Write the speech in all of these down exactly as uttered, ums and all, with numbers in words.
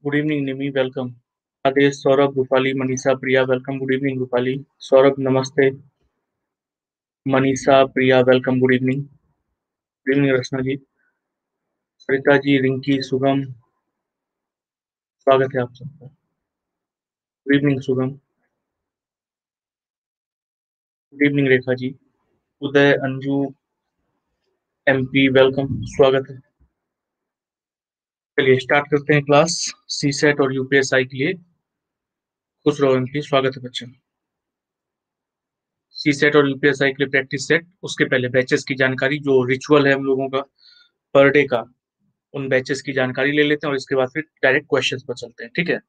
Good evening Nimi, welcome. Aadesh, Saurabh, Rupali, Manisha, Priya, welcome. Good evening Rupali. Saurabh नमस्ते। Manisha, Priya, welcome. Good evening. Good evening Rachna ji. Sarita ji, Rinki, Shubham, स्वागत है आप सबका। Good evening Shubham. Good evening Rekha ji. Uday, Anju, MP, welcome, स्वागत है। चलिए स्टार्ट करते हैं क्लास। सी सेट और यूपीएसआई के लिए। खुश रहो एमपी, स्वागत है बच्चों। सी सेट और यूपीएसआई के लिए प्रैक्टिस सेट, उसके पहले बैचेस की जानकारी, जो रिचुअल है हम लोगों का पर डे का, उन बैचेस की जानकारी ले लेते हैं और इसके बाद फिर डायरेक्ट क्वेश्चंस पर चलते हैं, ठीक है।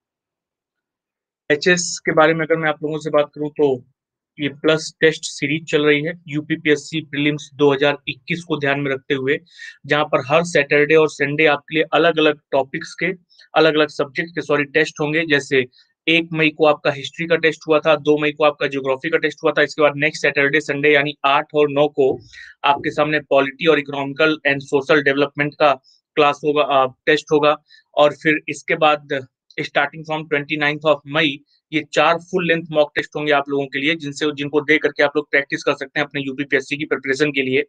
बैचेस के बारे में अगर मैं आप लोगों से बात करूं तो ये प्लस टेस्ट सीरीज चल रही है यूपीपीएससी प्रीलिम्स दो हज़ार इक्कीस को ध्यान में रखते हुए, जहां पर हर सैटरडे और संडे आपके लिए अलग अलग टॉपिक्स के, अलग अलग सब्जेक्ट के सॉरी टेस्ट होंगे। जैसे एक मई को आपका हिस्ट्री का टेस्ट हुआ था, दो मई को आपका ज्योग्राफी का टेस्ट हुआ था। इसके बाद नेक्स्ट सैटरडे संडे यानी आठ और नौ को आपके सामने पॉलिटी और इकोनॉमिकल एंड सोशल डेवलपमेंट का क्लास होगा, टेस्ट होगा। और फिर इसके बाद starting from twenty ninth of मई ये चार फुल लेंथ मॉक टेस्ट होंगे आप लोगों के लिए, जिनसे जिनको दे करके आप लोग प्रैक्टिस कर सकते हैं अपने यूपीपीएससी की प्रिपरेशन के लिए।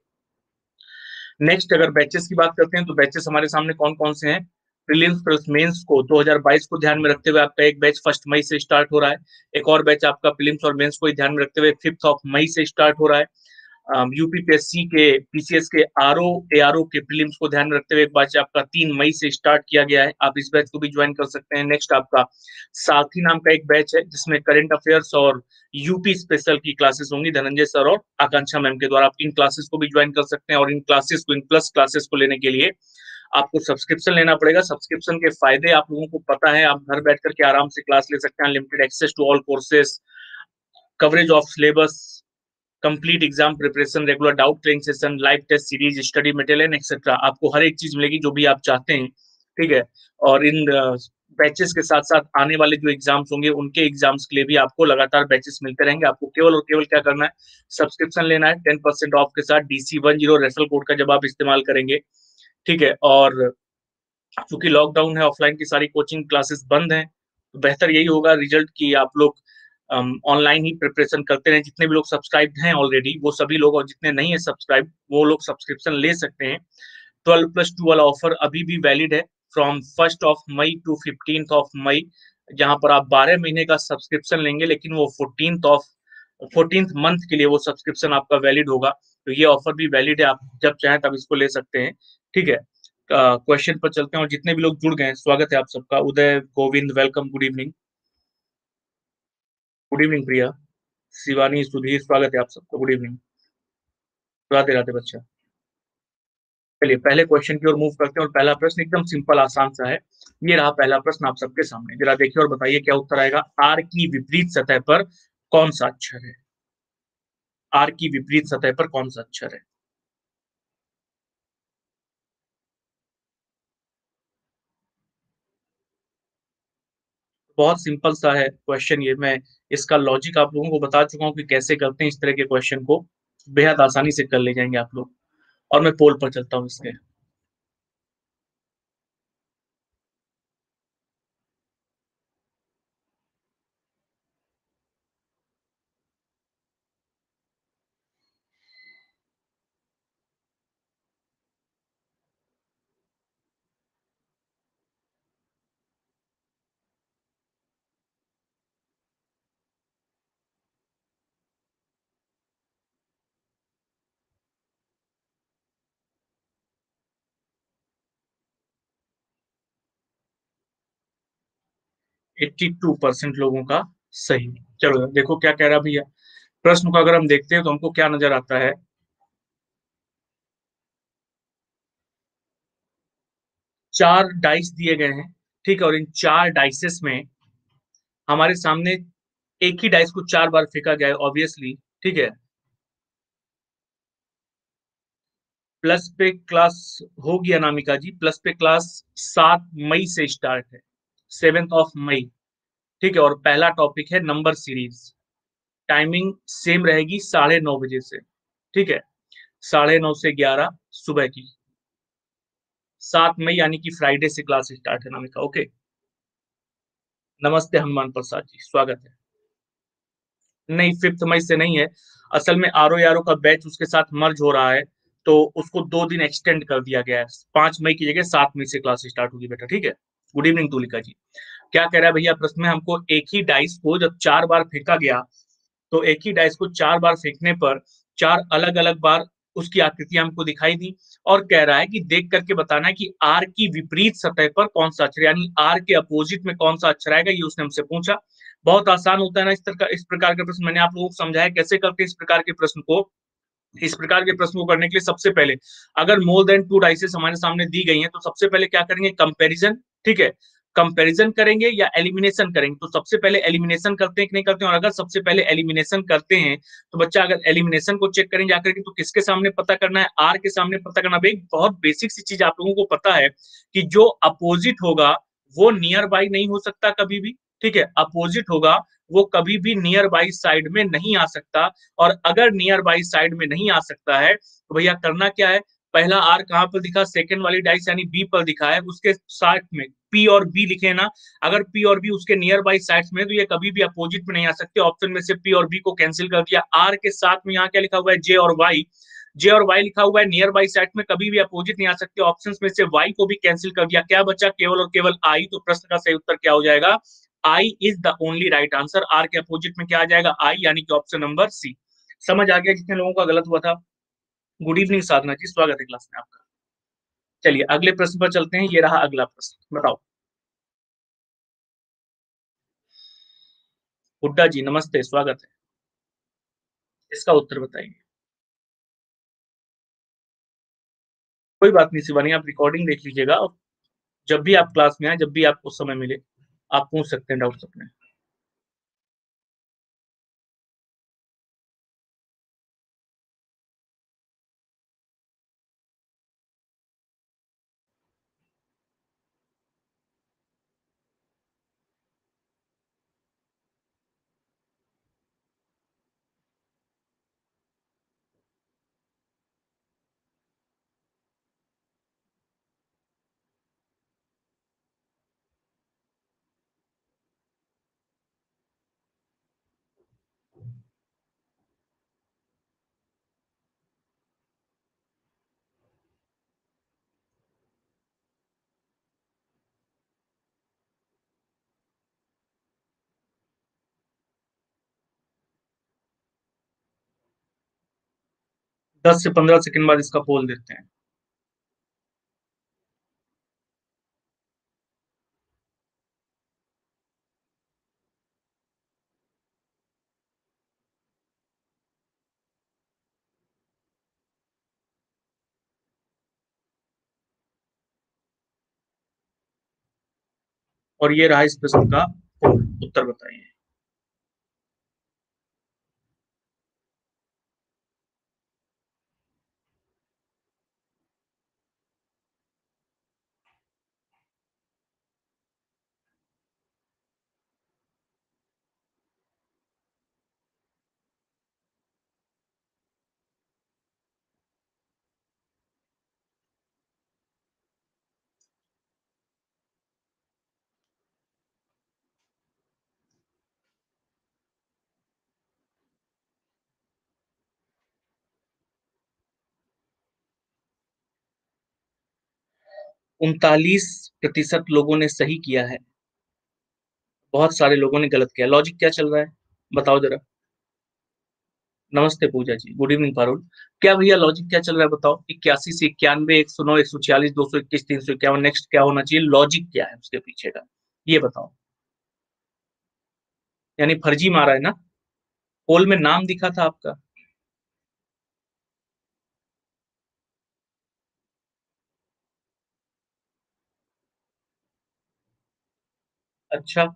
नेक्स्ट अगर बैचेस की बात करते हैं तो बैचेस हमारे सामने कौन कौन से हैं। प्रीलिम्स प्लस मेंस को दो हज़ार बाईस को ध्यान में रखते हुए आपका एक बैच फर्स्ट मई से स्टार्ट हो रहा है। एक और बैच आपका प्रीलिम्स और मेंस को ध्यान में रखते हुए फिफ्थ ऑफ मई से स्टार्ट हो रहा है। यूपीपीएससी के पीसीएस के आरओ एआरओ के प्रीलिम्स को ध्यान में रखते हुए एक बैच आपका तीन मई से स्टार्ट किया गया है, आप इस बैच को भी ज्वाइन कर सकते हैं। नेक्स्ट आपका साथी नाम का एक बैच है जिसमें करंट अफेयर्स और यूपी स्पेशल की क्लासेस होंगी धनंजय सर और आकांक्षा मैम के द्वारा। आप इन क्लासेस को भी ज्वाइन कर सकते हैं और इन क्लासेस को, इन प्लस क्लासेस को लेने के लिए आपको सब्सक्रिप्शन लेना पड़ेगा। सब्सक्रिप्शन के फायदे आप लोगों को पता है, आप घर बैठ करके आराम से क्लास ले सकते हैं, limited access to all courses, coverage of syllabus, complete exam preparation, regular doubt clearing session, live test series, study material etcetera. आपको हर एक चीज मिलेगी जो भी आप चाहते हैं, ठीक है। और इन बैचेस के साथ साथ आने वाले जो एग्जाम्स होंगे उनके एग्जाम्स के लिए भी आपको लगातार बैचेस मिलते रहेंगे। आपको केवल और केवल क्या करना है, सब्सक्रिप्शन लेना है टेन परसेंट ऑफ के साथ DC one zero referral code का जब आप इस्तेमाल करेंगे, ठीक है। और चूंकि लॉकडाउन है, ऑफलाइन की सारी कोचिंग क्लासेस बंद हैं, तो बेहतर यही होगा रिजल्ट की आप लोग ऑनलाइन ही प्रिपरेशन करते रहे। जितने भी लोग सब्सक्राइब हैं ऑलरेडी वो सभी लोग, और जितने नहीं है सब्सक्राइब वो लोग सब्सक्रिप्शन ले सकते हैं। ट्वेल्व प्लस टू वाला ऑफर अभी भी वैलिड है फ्रॉम फर्स्ट ऑफ मई टू फिफ्टींथ ऑफ मई, जहां पर आप बारह महीने का सब्सक्रिप्शन लेंगे लेकिन वो फोर्टींथ ऑफ फोर्टींथ मंथ के लिए वो सब्सक्रिप्शन आपका वैलिड होगा। तो ये ऑफर भी वैलिड है, आप जब चाहें तब इसको ले सकते हैं, ठीक है। क्वेश्चन पर चलते हैं और जितने भी लोग जुड़ गए हैं स्वागत है आप सबका। Uday, Govind, welcome, good evening. Good evening Priya, Shivani, Sudhir, स्वागत है आप सबका, गुड इवनिंग। राधे राधे बच्चा। चलिए पहले क्वेश्चन की ओर मूव करते हैं और पहला प्रश्न एकदम सिंपल आसान सा है। ये रहा पहला प्रश्न आप सबके सामने, जरा देखिए और बताइए क्या उत्तर आएगा। आर की विपरीत सतह पर कौन सा अक्षर है। आर की विपरीत सतह पर कौन सा अक्षर है। बहुत सिंपल सा है क्वेश्चन ये, मैं इसका लॉजिक आप लोगों को बता चुका हूँ कि कैसे करते हैं इस तरह के क्वेश्चन को, बेहद आसानी से कर ले जाएंगे आप लोग। और मैं पोल पर चलता हूँ इसके। एट्टी टू परसेंट लोगों का सही। चलो देखो क्या कह रहा भैया। प्रश्न को अगर हम देखते हैं तो हमको क्या नजर आता है। चार डाइस दिए गए हैं, ठीक है, और इन चार डाइसेस में हमारे सामने एक ही डाइस को चार बार फेंका गया है ऑब्वियसली, ठीक है। प्लस पे क्लास हो गया अनामिका जी, प्लस पे क्लास सात मई से स्टार्ट है, सेवेंथ ऑफ मई, ठीक है। और पहला टॉपिक है नंबर सीरीज। टाइमिंग सेम रहेगी साढ़े नौ बजे से, ठीक है, साढ़े नौ से ग्यारह सुबह की। सात मई यानी कि फ्राइडे से क्लास स्टार्ट है अनामिका, ओके। नमस्ते हनुमान प्रसाद जी, स्वागत है। नहीं, फिफ्थ मई से नहीं है। असल में आरओ यारो का बैच उसके साथ मर्ज हो रहा है, तो उसको दो दिन एक्सटेंड कर दिया गया है। पाँच मई की जगह सात मई से क्लास स्टार्ट होगी बेटा, ठीक है? Good evening Tulika ji. क्या कह रहा है भैया प्रश्न में, हमको एक ही डाइस को जब चार बार फेंका गया, तो एक ही डाइस को चार बार फेंकने पर चार अलग-अलग बार उसकी आकृतियाँ हमको दिखाई दी, और कह रहा है कि देख करके बताना है कि आर की विपरीत सतह पर कौन-सा अक्षर, यानी आर के अपोजिट में कौन-सा अक्षर आएगा, ये उसने हमसे पूछा। बहुत आसान होता है ना इस तरह का इस प्रकार का प्रश्न। मैंने आप लोगों को समझाया कैसे करते हैं इस प्रकार के प्रश्न को। इस प्रकार के प्रश्न को करने के लिए सबसे पहले, अगर मोर देन टू डाइसेस हमारे सामने दी गई हैं, तो सबसे पहले क्या करेंगे, कंपैरिजन, ठीक है? कंपैरिजन करेंगे या एलिमिनेशन करेंगे? तो सबसे पहले एलिमिनेशन करते हैं कि नहीं करते हैं, और अगर सबसे पहले एलिमिनेशन करते हैं, तो बच्चा अगर एलिमिनेशन को चेक करें जाकर के, तो किसके सामने पता करना है, आर के सामने पता करना। भाई बहुत बेसिक सी चीज़ आप लोगों को पता है कि जो अपोजिट होगा, वो नियर बाय नहीं हो सकता कभी भी, ठीक है? अपोजिट होगा, वो कभी भी नियर बाय साइड में नहीं आ सकता, और अगर नियर बाय साइड में नहीं आ सकता है, तो भैया करना क्या है, पहला आर कहाँ पर दिखा, सेकंड वाली डाइस यानी बी पर दिखा है, उसके साथ में पी और बी लिखे ना। अगर पी और बी उसके नियर बाई साइड्स में, तो ये कभी भी अपोजिट में नहीं आ सकते। ऑप्शन में से पी और बी को कैंसिल कर दिया। आर के साथ में यहाँ क्या लिखा हुआ है, जे और वाई, जे और वाई लिखा हुआ है, नियर बाई साइड में कभी भी अपोजिट नहीं आ सकते। ऑप्शन में से वाई को भी कैंसिल कर दिया, क्या बचा, केवल और केवल आई। तो प्रश्न का सही उत्तर क्या हो जाएगा, I is the only right answer. R के अपोजिट में क्या आ जाएगा, आई, यानी कि ऑप्शन नंबर सी। समझ आ गया जितने लोगों का गलत हुआ था? गुड इवनिंग साधना जी, स्वागत है क्लास में आपका। चलिए अगले प्रश्न पर चलते हैं। ये रहा अगला प्रश्न, बताओ। हुड्डा जी नमस्ते, स्वागत है। इसका उत्तर बताइए। कोई बात नहीं शिवानी, आप रिकॉर्डिंग देख लीजिएगा, और जब भी आप क्लास में आए, जब भी आपको समय मिले, आप पूछ सकते हैं डाउट्स अपने। दस से पंद्रह सेकंड बाद इसका पोल देते हैं। और ये रहा इस प्रश्न का पोल, उत्तर बताइए। उनतालीस प्रतिशत लोगों ने सही किया है, बहुत सारे लोगों ने गलत किया। लॉजिक क्या चल रहा है, बताओ जरा। नमस्ते पूजा जी, गुड इवनिंग पारुल। क्या भैया लॉजिक क्या चल रहा है बताओ। इक्यासी से इक्यानवे, एक सौ नौ, एक सौ छियालीस, दो सौ इक्कीस, तीन सौ इक्यावन, नेक्स्ट क्या होना चाहिए, लॉजिक क्या है उसके पीछे का, ये बताओ। यानी फर्जी मारा है ना, पोल में नाम दिखा था आपका। अच्छा,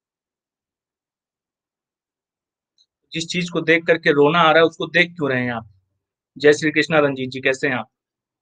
जिस चीज को देख करके रोना आ रहा है, उसको देख क्यों रहे हैं आप। जय श्री कृष्णा रंजीत जी, कैसे हैं आप।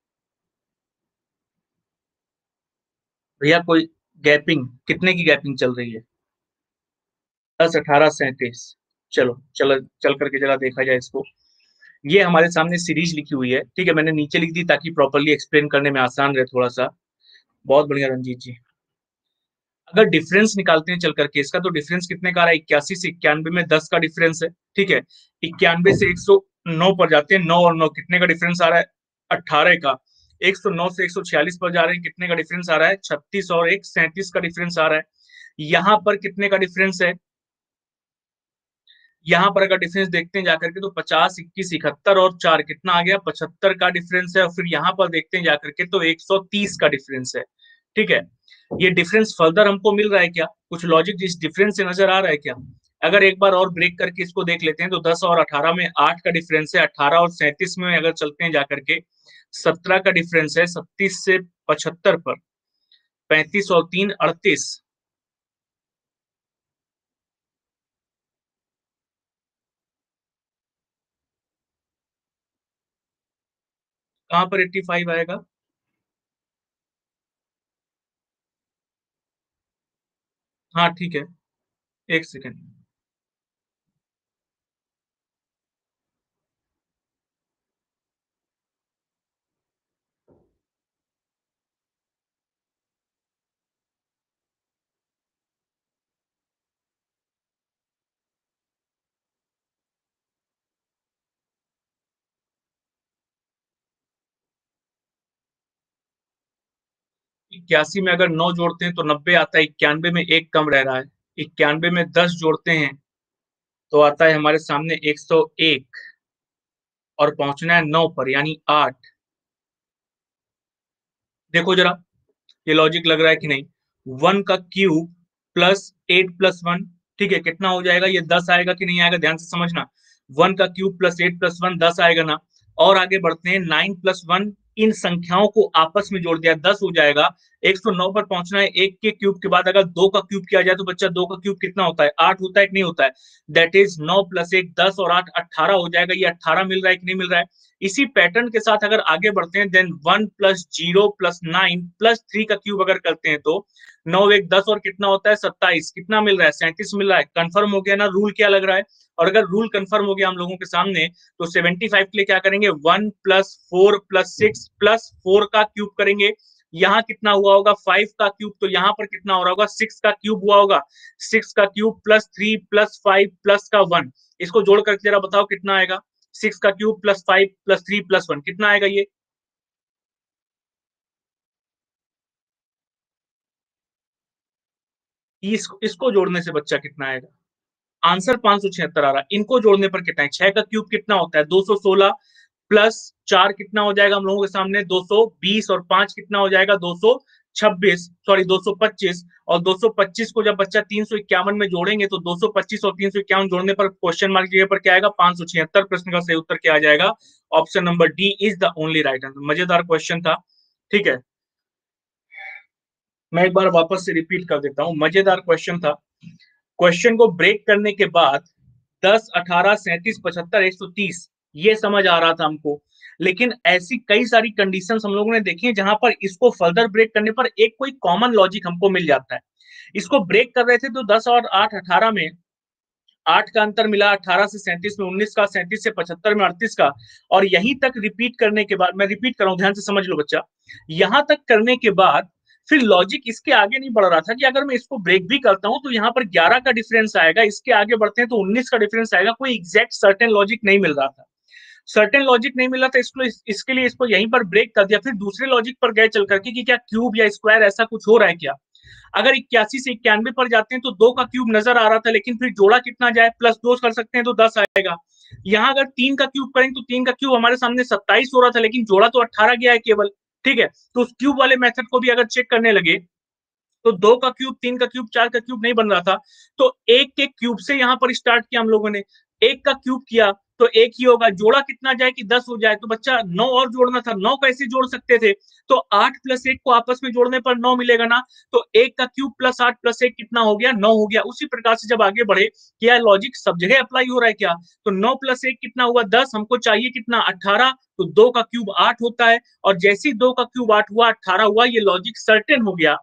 भैया कोई गैपिंग, कितने की गैपिंग चल रही है। दस, अठारह, सैंतीस। चलो चलो चल करके जरा देखा जाए इसको। ये हमारे सामने सीरीज लिखी हुई है, ठीक है, मैंने नीचे लिख दी ताकि प्रॉपर्ली एक्सप्लेन करने में आसान रहे थोड़ा सा। बहुत बढ़िया रंजीत जी। अगर डिफरेंस निकालते हैं चल करके इसका, तो डिफरेंस कितने का आ रहा है, इक्यासी से इक्यानवे में दस का डिफरेंस है, ठीक है। इक्यानवे से एक सौ नौ पर जाते हैं, नौ और नौ कितने का डिफरेंस आ रहा है, अट्ठारह का। एक सौ नौ से एक सौ छियालीस पर जा रहे हैं, कितने का डिफरेंस आ रहा है, छत्तीस, और एक सैंतीस का डिफरेंस आ रहा है। यहाँ पर कितने का डिफरेंस है, यहाँ पर अगर डिफरेंस देखते हैं जाकर के, तो पचास, इक्कीस, इकहत्तर और चार कितना आ गया, पचहत्तर का डिफरेंस है। और फिर यहाँ पर देखते हैं जाकर के, तो एक सौ तीस का डिफरेंस है, ठीक है। ये डिफरेंस फर्दर हमको मिल रहा है क्या, कुछ लॉजिक इस डिफरेंस से नजर आ रहा है क्या। अगर एक बार और ब्रेक करके इसको देख लेते हैं, तो दस और अठारह में आठ का डिफरेंस है, अठारह और सैंतीस में अगर चलते हैं जाकर के, सत्रह का डिफरेंस है, छत्तीस से पचहत्तर पर, पैंतीस और तीन अड़तीस। कहाँ पर एट्टी फाइव आएगा। हाँ ठीक है, एक सेकेंड। इक्यासी में अगर नौ जोड़ते हैं तो नब्बे आता है, इक्यानवे में एक कम रह रहा है, इक्यानवे में दस जोड़ते हैं तो आता है हमारे सामने एक सौ एक, और पहुंचना है नौ पर यानी आठ। देखो जरा, ये लॉजिक लग रहा है कि नहीं। वन का cube plus eight plus one, ठीक है, कितना हो जाएगा, ये दस आएगा कि नहीं आएगा, ध्यान से समझना। वन का cube plus eight plus one, दस आएगा ना। और आगे बढ़ते हैं, नाइन प्लस वन, इन संख्याओं को आपस में जोड़ दिया, दस हो जाएगा। एक सौ नौ पर पहुंचना है, एक के क्यूब के बाद अगर दो का क्यूब किया जाए तो बच्चा दो का क्यूब कितना होता है, आठ होता है कि नहीं होता है। दैट इज नौ प्लस एक दस, और आठ अट्ठारह हो जाएगा। ये अट्ठारह मिल रहा है कि नहीं मिल रहा है। इसी पैटर्न के साथ अगर आगे बढ़ते हैं, then one plus zero plus nine plus three का क्यूब अगर करते हैं, तो नौ एक दस, और कितना होता है सत्ताईस, कितना मिल रहा है, सैंतीस मिल रहा है। कंफर्म हो गया ना, रूल क्या लग रहा है। और अगर रूल कंफर्म हो गया हम लोगों के सामने, तो सेवेंटी फाइव के लिए क्या करेंगे, one plus four plus six plus four का क्यूब करेंगे। यहाँ कितना हुआ होगा, फाइव का क्यूब, तो यहाँ पर कितना हो रहा होगा, सिक्स का क्यूब हुआ होगा। सिक्स का cube plus three plus five plus का वन, इसको जोड़ करके जरा बताओ कितना आएगा। सिक्स का cube plus five plus three plus one, कितना आएगा ये। इस, इसको जोड़ने से बच्चा कितना आएगा, आंसर पांच सौ छिहत्तर आ रहा है। इनको जोड़ने पर कितना है, छह का क्यूब कितना होता है, दो सौ सोलह, प्लस चार कितना हो जाएगा हम लोगों के सामने, दो सौ बीस, और पांच कितना हो जाएगा, दो सौ छब्बीस, सॉरी दो सौ पच्चीस। और दो सौ पच्चीस को जब बच्चा तीन सौ इक्यावन में जोड़ेंगे, तो दो सौ पच्चीस और तीन सौ इक्यावन जोड़ने पर क्वेश्चन मार्क जगह पर क्या आएगा, पांच सौ छिहत्तर। प्रश्न का सही उत्तर क्या आ जाएगा, option number D is the only right answer. मजेदार क्वेश्चन था, ठीक है। मैं एक बार वापस से रिपीट कर देता हूँ, मजेदार क्वेश्चन था। क्वेश्चन को ब्रेक करने के बाद दस, अठारह, सैंतीस, पचहत्तर, एक सौ तीस, ये समझ आ रहा था हमको। लेकिन ऐसी कई सारी कंडीशंस हम लोगों ने देखी है जहां पर इसको फर्दर ब्रेक करने पर एक कोई कॉमन लॉजिक हमको मिल जाता है। इसको ब्रेक कर रहे थे तो दस और आठ अठारह में आठ का अंतर मिला, अठारह से सैंतीस में उन्नीस का, सैंतीस से पचहत्तर में अड़तीस का। और यहीं तक रिपीट करने के बाद, मैं रिपीट कर रहा हूं, ध्यान से समझ लो बच्चा, यहां तक करने के बाद फिर लॉजिक इसके आगे नहीं बढ़ रहा था कि अगर मैं इसको ब्रेक भी करता हूं तो यहाँ पर ग्यारह का डिफरेंस आएगा, इसके आगे बढ़ते हैं तो उन्नीस का डिफरेंस आएगा। कोई एग्जैक्ट सर्टेन लॉजिक नहीं मिल रहा था, सर्टेन लॉजिक नहीं मिला था, इसको इस, इसके लिए इसको यहीं पर ब्रेक कर दिया। फिर दूसरे लॉजिक पर गए चल करके कि क्या क्यूब या स्क्वायर ऐसा कुछ हो रहा है क्या। अगर इक्यासी से इक्यानवे पर जाते हैं तो दो का क्यूब नजर आ रहा था, लेकिन फिर जोड़ा कितना जाए, प्लस दो कर सकते हैं तो दस आएगा। यहाँ अगर तीन का क्यूब करेंगे तो तीन का क्यूब हमारे सामने सत्ताईस हो रहा था, लेकिन जोड़ा तो अट्ठारह गया है केवल, ठीक है। तो उस क्यूब वाले मेथड को भी अगर चेक करने लगे, तो दो का क्यूब, तीन का क्यूब, चार का क्यूब नहीं बन रहा था। तो एक के क्यूब से यहां पर स्टार्ट किया हम लोगों ने, एक का क्यूब किया तो एक ही होगा, जोड़ा कितना जाए कि दस हो जाए, तो बच्चा नौ और जोड़ना था, नौ कैसे जोड़ सकते थे, तो आठ प्लस एक को आपस में जोड़ने पर नौ मिलेगा ना। तो एक का क्यूब प्लस आठ प्लस एक कितना हो गया, नौ हो गया। उसी प्रकार से जब आगे बढ़े, क्या लॉजिक सब जगह अप्लाई हो रहा है क्या, तो नौ प्लस एक कितना हुआ, दस, हमको चाहिए कितना, अट्ठारह, तो दो का क्यूब आठ होता है। और जैसे ही दो का क्यूब आठ हुआ, अट्ठारह हुआ, ये लॉजिक सर्टेन हो गया।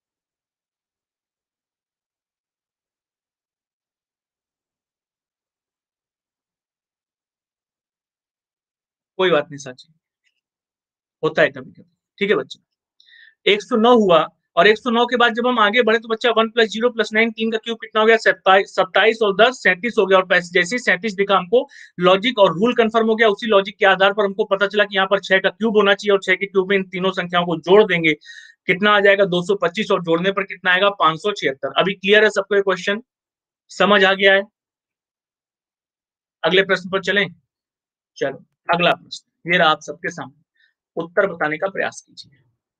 कोई बात नहीं साची, होता है कभी कभी, ठीक है बच्चे। एक सौ नौ हुआ, और एक सौ नौ के बाद जब हम आगे बढ़े तो बच्चा one plus zero plus nine, तीन का क्यूब कितना हो गया, सत्ताईस, और दस सैंतीस हो गया। और जैसे सैंतीस दिखा हमको लॉजिक और रूल कंफर्म हो गया। उसी लॉजिक के आधार पर हमको पता चला कि यहाँ पर छह का क्यूब होना चाहिए, और छह के क्यूब में इन तीनों संख्याओं को जोड़ देंगे, कितना आ जाएगा दो सौ पच्चीस, और जोड़ने पर कितना आएगा पांच सौ छिहत्तर। अभी क्लियर है सबको ये क्वेश्चन, समझ आ गया है? अगले प्रश्न पर चलें। चलो अगला प्रश्न ये रहा आप सबके सामने, उत्तर बताने का प्रयास कीजिए।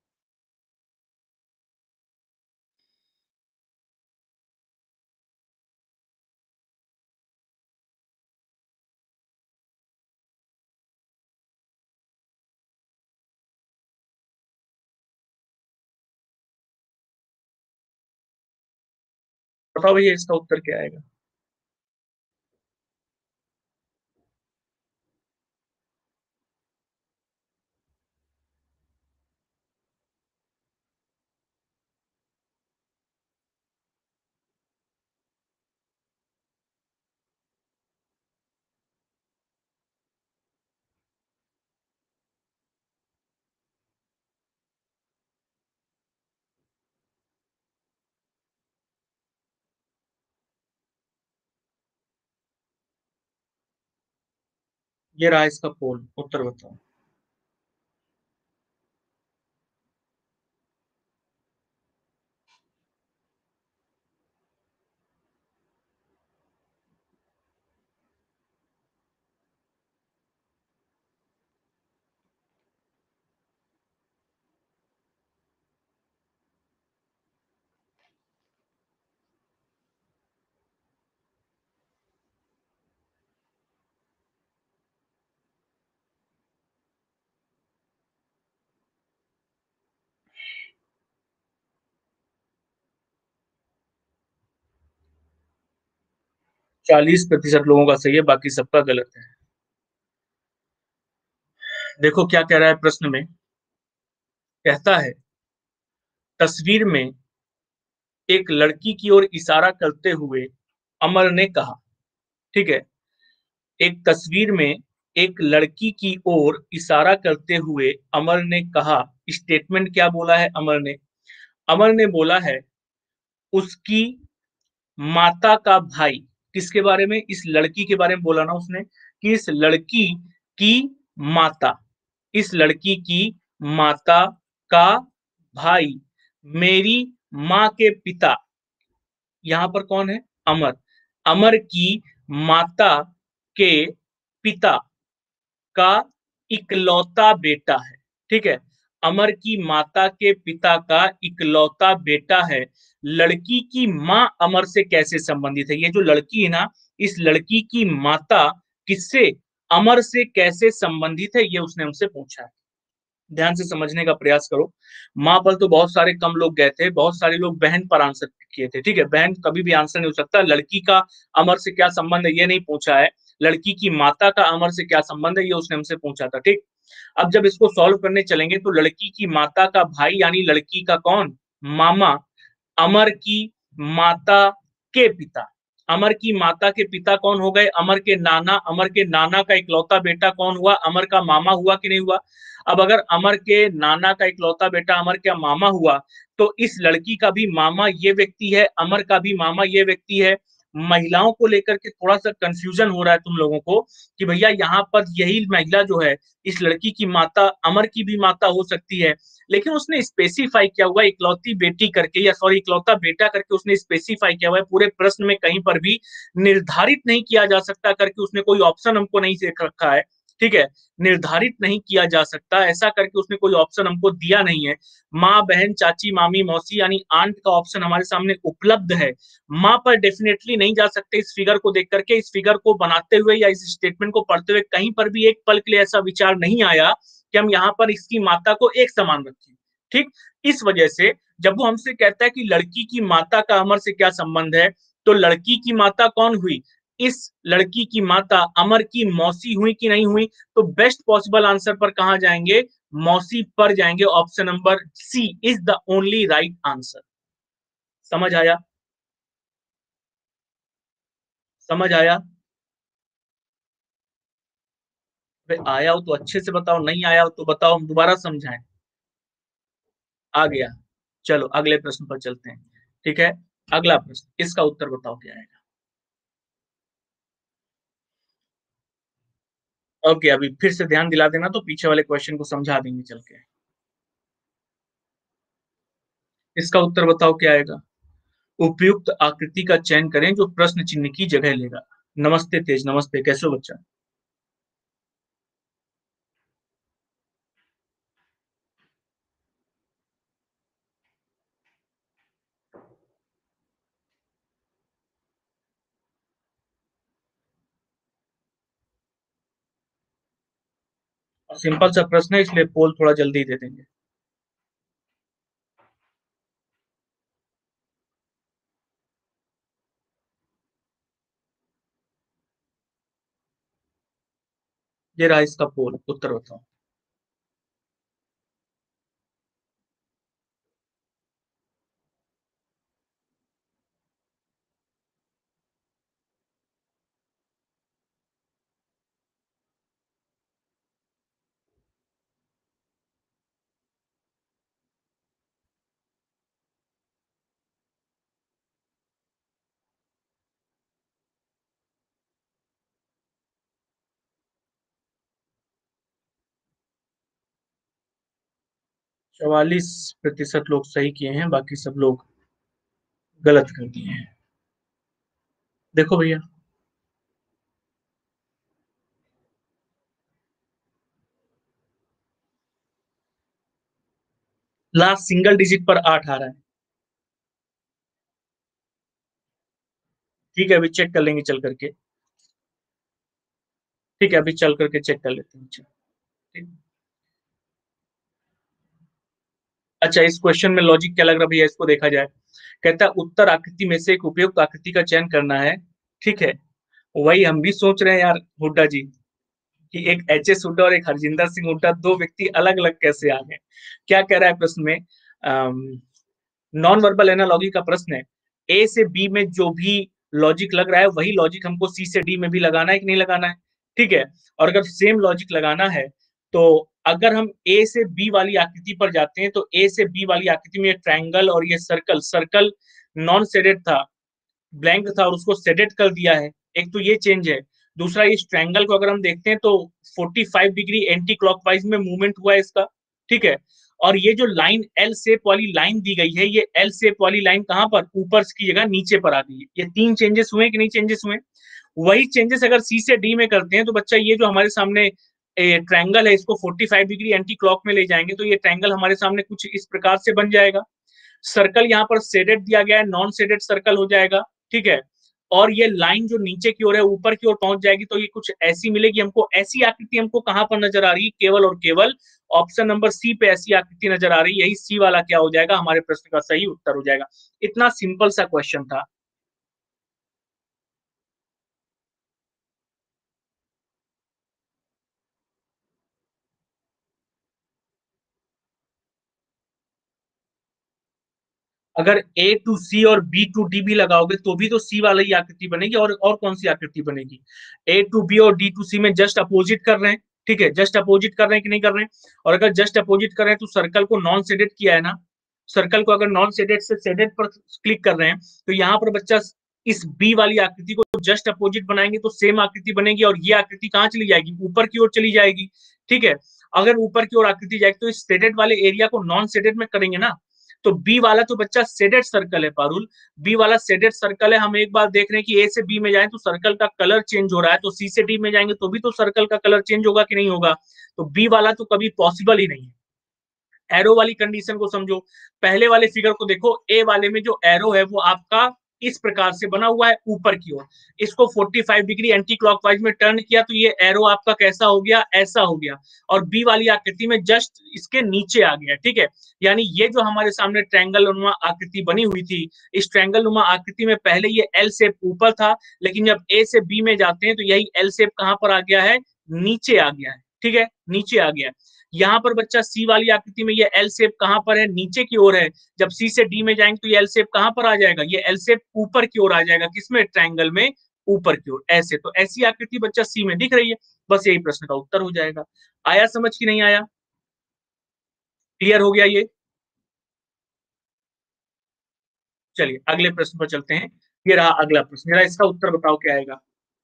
बताओ भैया इसका उत्तर क्या आएगा? ये रहा इसका पोल, उत्तर बताओ। चालीस प्रतिशत लोगों का सही है, बाकी सबका गलत है। देखो क्या कह रहा है प्रश्न में, कहता है तस्वीर में एक लड़की की ओर इशारा करते हुए अमर ने कहा, ठीक है, एक तस्वीर में एक लड़की की ओर इशारा करते हुए अमर ने कहा, स्टेटमेंट क्या बोला है अमर ने? अमर ने बोला है उसकी माता का भाई, किसके बारे में? इस लड़की के बारे में बोला ना उसने, कि इस लड़की की माता, इस लड़की की माता का भाई मेरी माँ के पिता, यहां पर कौन है? अमर। अमर की माता के पिता का इकलौता बेटा है, ठीक है। अमर की माता के पिता का इकलौता बेटा है। लड़की की माँ अमर से कैसे संबंधित है? ये जो लड़की है ना, इस लड़की की माता किससे, अमर से कैसे संबंधित है, ये उसने हमसे पूछा है। ध्यान से समझने का प्रयास करो। माँ पर तो बहुत सारे कम लोग गए थे, बहुत सारे लोग बहन पर आंसर किए थे, ठीक है। बहन कभी भी आंसर नहीं हो सकता। लड़की का अमर से क्या संबंध है ये नहीं पूछा है, लड़की की माता का अमर से क्या संबंध है ये उसने हमसे पूछा था, ठीक। अब जब इसको सॉल्व करने चलेंगे तो लड़की की माता का भाई यानी लड़की का कौन? मामा, अमर की माता के पिता। अमर की माता के पिता कौन हो गए? अमर के नाना। अमर के नाना का इकलौता बेटा कौन हुआ? अमर का मामा हुआ कि नहीं हुआ? अब अगर अमर के नाना का इकलौता बेटा अमर का मामा हुआ, तो इस लड़की का भी मामा ये व्यक्ति है, अमर का भी मामा ये व्यक्ति है। महिलाओं को लेकर के थोड़ा सा कंफ्यूजन हो रहा है तुम लोगों को कि भैया यहाँ पर यही महिला जो है, इस लड़की की माता अमर की भी माता हो सकती है, लेकिन उसने स्पेसिफाई किया हुआ इकलौती बेटी करके, या सॉरी इकलौता बेटा करके उसने स्पेसिफाई किया हुआ है। पूरे प्रश्न में कहीं पर भी निर्धारित नहीं किया जा सकता करके उसने कोई ऑप्शन हमको नहीं देख रखा है, ठीक है। निर्धारित नहीं किया जा सकता ऐसा करके उसने कोई ऑप्शन हमको दिया नहीं है। माँ, बहन, चाची, मामी, मौसी यानी आंट का ऑप्शन हमारे सामने उपलब्ध है। माँ पर डेफिनेटली नहीं जा सकते इस फिगर को देख करके। इस फिगर को बनाते हुए या इस स्टेटमेंट को पढ़ते हुए कहीं पर भी एक पल के लिए ऐसा विचार नहीं आया कि हम यहाँ पर इसकी माता को एक समान रखें, ठीक। इस वजह से जब वो हमसे कहता है कि लड़की की माता का अमर से क्या संबंध है, तो लड़की की माता कौन हुई? इस लड़की की माता अमर की मौसी हुई कि नहीं हुई? तो बेस्ट पॉसिबल आंसर पर कहां जाएंगे? मौसी पर जाएंगे। Option number C is the only right answer. समझ आया? समझ आया? आया हो तो अच्छे से बताओ, नहीं आया हो तो बताओ, हम दोबारा समझाएं। आ गया? चलो अगले प्रश्न पर चलते हैं। ठीक है, अगला प्रश्न, इसका उत्तर बताओ क्या आएगा। ओके, अभी फिर से ध्यान दिला देना तो पीछे वाले क्वेश्चन को समझा देंगे चल के। इसका उत्तर बताओ क्या आएगा। उपयुक्त आकृति का चयन करें जो प्रश्न चिन्ह की जगह लेगा। नमस्ते तेज, नमस्ते, कैसे हो बच्चा। और सिंपल सा प्रश्न है इसलिए पोल थोड़ा जल्दी दे देंगे। ये रहा इसका पोल, उत्तर बताओ। चौवालीस प्रतिशत लोग सही किए हैं, बाकी सब लोग गलत कर दिए हैं। देखो भैया, लास्ट सिंगल डिजिट पर आठ आ रहा है। ठीक है, अभी चेक कर लेंगे चल करके। ठीक है, अभी चल करके चेक कर लेते हैं। ठीक। अच्छा, इस क्वेश्चन में लॉजिक क्या लग रहा है भैया, इसको देखा जाए। कहता है उत्तर आकृति में से एक उपयुक्त आकृति का चयन करना है। ठीक है, वही हम भी सोच रहे हैं यार हुड्डा जी, कि एक एच एस हुड्डा और एक हरजिंदर सिंह हुड्डा, दो व्यक्ति अलग अलग कैसे आ गए। क्या कह रहा है प्रश्न में, नॉन वर्बल एनालॉजी का प्रश्न है। ए से बी में जो भी लॉजिक लग रहा है वही लॉजिक हमको सी से डी में भी लगाना है कि नहीं लगाना है। ठीक है, और अगर सेम लॉजिक लगाना है तो अगर हम ए से बी वाली आकृति पर जाते हैं तो ए से बी वाली आकृति में ट्रायंगल और ये सर्कल, सर्कल नॉन सेडेड था, ब्लैंक था और उसको सेडेड कर दिया है। एक तो ये चेंज है। दूसरा, इस ट्रायंगल को अगर हम देखते हैं तो पैंतालीस डिग्री एंटी क्लॉकवाइज में मूवमेंट हुआ है इसका। ठीक है, और ये जो लाइन एल शेप वाली लाइन दी गई है, ये एल शेप वाली लाइन कहां पर, ऊपर की जगह नीचे पर आ गई है। ये तीन चेंजेस हुए कि नहीं चेंजेस हुए। वही चेंजेस अगर सी से डी में करते हैं तो बच्चा ये जो हमारे सामने ट्रायंगल है इसको पैंतालीस डिग्री एंटी क्लॉक में ले जाएंगे तो ये ट्रायंगल हमारे सामने कुछ इस प्रकार से बन जाएगा। सर्कल यहाँ पर शेडेड दिया गया है, नॉन शेडेड सर्कल हो जाएगा। ठीक है, और ये लाइन जो नीचे की ओर है ऊपर की ओर पहुंच जाएगी तो ये कुछ ऐसी मिलेगी हमको। ऐसी आकृति हमको कहां पर नजर आ रही है, केवल और केवल ऑप्शन नंबर सी पे ऐसी आकृति नजर आ रही है। यही सी वाला क्या हो जाएगा, हमारे प्रश्न का सही उत्तर हो जाएगा। इतना सिंपल सा क्वेश्चन था। अगर ए टू सी और बी टू डी भी लगाओगे तो भी तो सी वाला ही आकृति बनेगी, और और कौन सी आकृति बनेगी। ए टू बी और डी टू सी में जस्ट अपोजिट कर रहे हैं। ठीक है, जस्ट अपोजिट कर रहे हैं कि नहीं कर रहे हैं। और अगर जस्ट अपोजिट कर रहे हैं तो सर्कल को नॉन सेडेड किया है ना। सर्कल को अगर नॉन सेडेड से सेडेड पर क्लिक कर रहे हैं तो यहाँ पर बच्चा इस बी वाली आकृति को जस्ट अपोजिट बनाएंगे तो सेम आकृति बनेगी, और ये आकृति कहाँ चली जाएगी, ऊपर की ओर चली जाएगी। ठीक है, अगर ऊपर की ओर आकृति जाएगी तो इस सेडेड वाले एरिया को नॉन सेडेड में करेंगे ना। तो बी वाला तो बच्चा सेडेड सर्कल है पारुल, बी वाला सेडेड सर्कल है। हम एक बार देख रहे हैं कि ए से बी में जाए तो सर्कल का कलर चेंज हो रहा है, तो सी से डी में जाएंगे तो भी तो सर्कल का कलर चेंज होगा कि नहीं होगा। तो बी वाला तो कभी पॉसिबल ही नहीं है। एरो वाली कंडीशन को समझो, पहले वाले फिगर को देखो, ए वाले में जो एरो है वो आपका इस प्रकार से बना हुआ है ऊपर की ओर। इसको पैंतालीस डिग्री एंटी क्लॉकवाइज में टर्न किया तो ये एरो आपका कैसा हो गया, ऐसा हो गया। और बी वाली आकृति में जस्ट इसके नीचे आ गया। ठीक है, यानी ये जो हमारे सामने ट्रायंगल नुमा आकृति बनी हुई थी, इस ट्रायंगल नुमा आकृति में पहले ये एल शेप ऊपर था, लेकिन जब ए से बी में जाते हैं तो यही एल शेप कहां पर आ गया है, नीचे आ गया है। ठीक है, नीचे आ गया है। यहाँ पर बच्चा सी वाली आकृति में ये एल शेप कहां पर है, नीचे की ओर है। जब सी से डी में जाएंगे तो ये एल शेप कहां पर आ जाएगा, ये एल शेप ऊपर की ओर आ जाएगा। किसमें, ट्रायंगल में ऊपर की ओर ऐसे। तो ऐसी आकृति बच्चा सी में दिख रही है। बस यही प्रश्न का उत्तर हो जाएगा। आया समझ की नहीं आया, क्लियर हो गया ये। चलिए अगले प्रश्न पर चलते हैं। ये रहा अगला प्रश्न, मेरा इसका उत्तर बताओ क्या आएगा।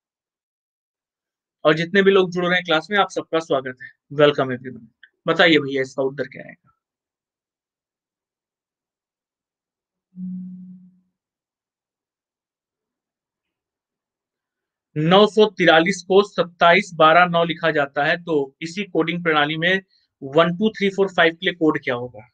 और जितने भी लोग जुड़ रहे हैं क्लास में, आप सबका स्वागत है, वेलकम एवरीवन। बताइए भैया इसका उत्तर क्या आएगा। नौ सौ तिरालीस को सत्ताईस बारह नौ लिखा जाता है, तो इसी कोडिंग प्रणाली में one two three four five के लिए कोड क्या होगा।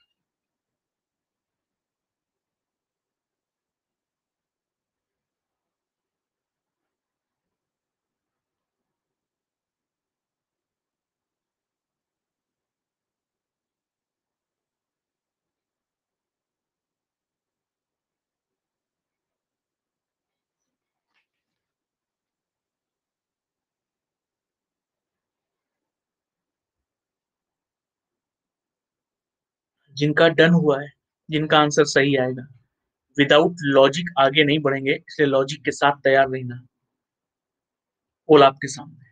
जिनका डन हुआ है, जिनका आंसर सही आएगा, विदाउट लॉजिक आगे नहीं बढ़ेंगे, इसलिए लॉजिक के साथ तैयार रहना। पोल आपके सामने।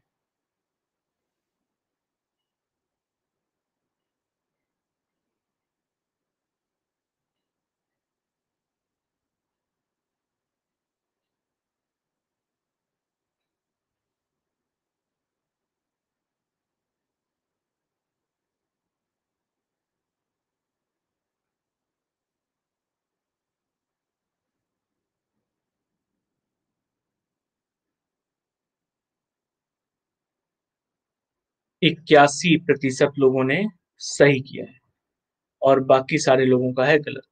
इक्यासी प्रतिशत लोगों ने सही किया है और बाकी सारे लोगों का है गलत।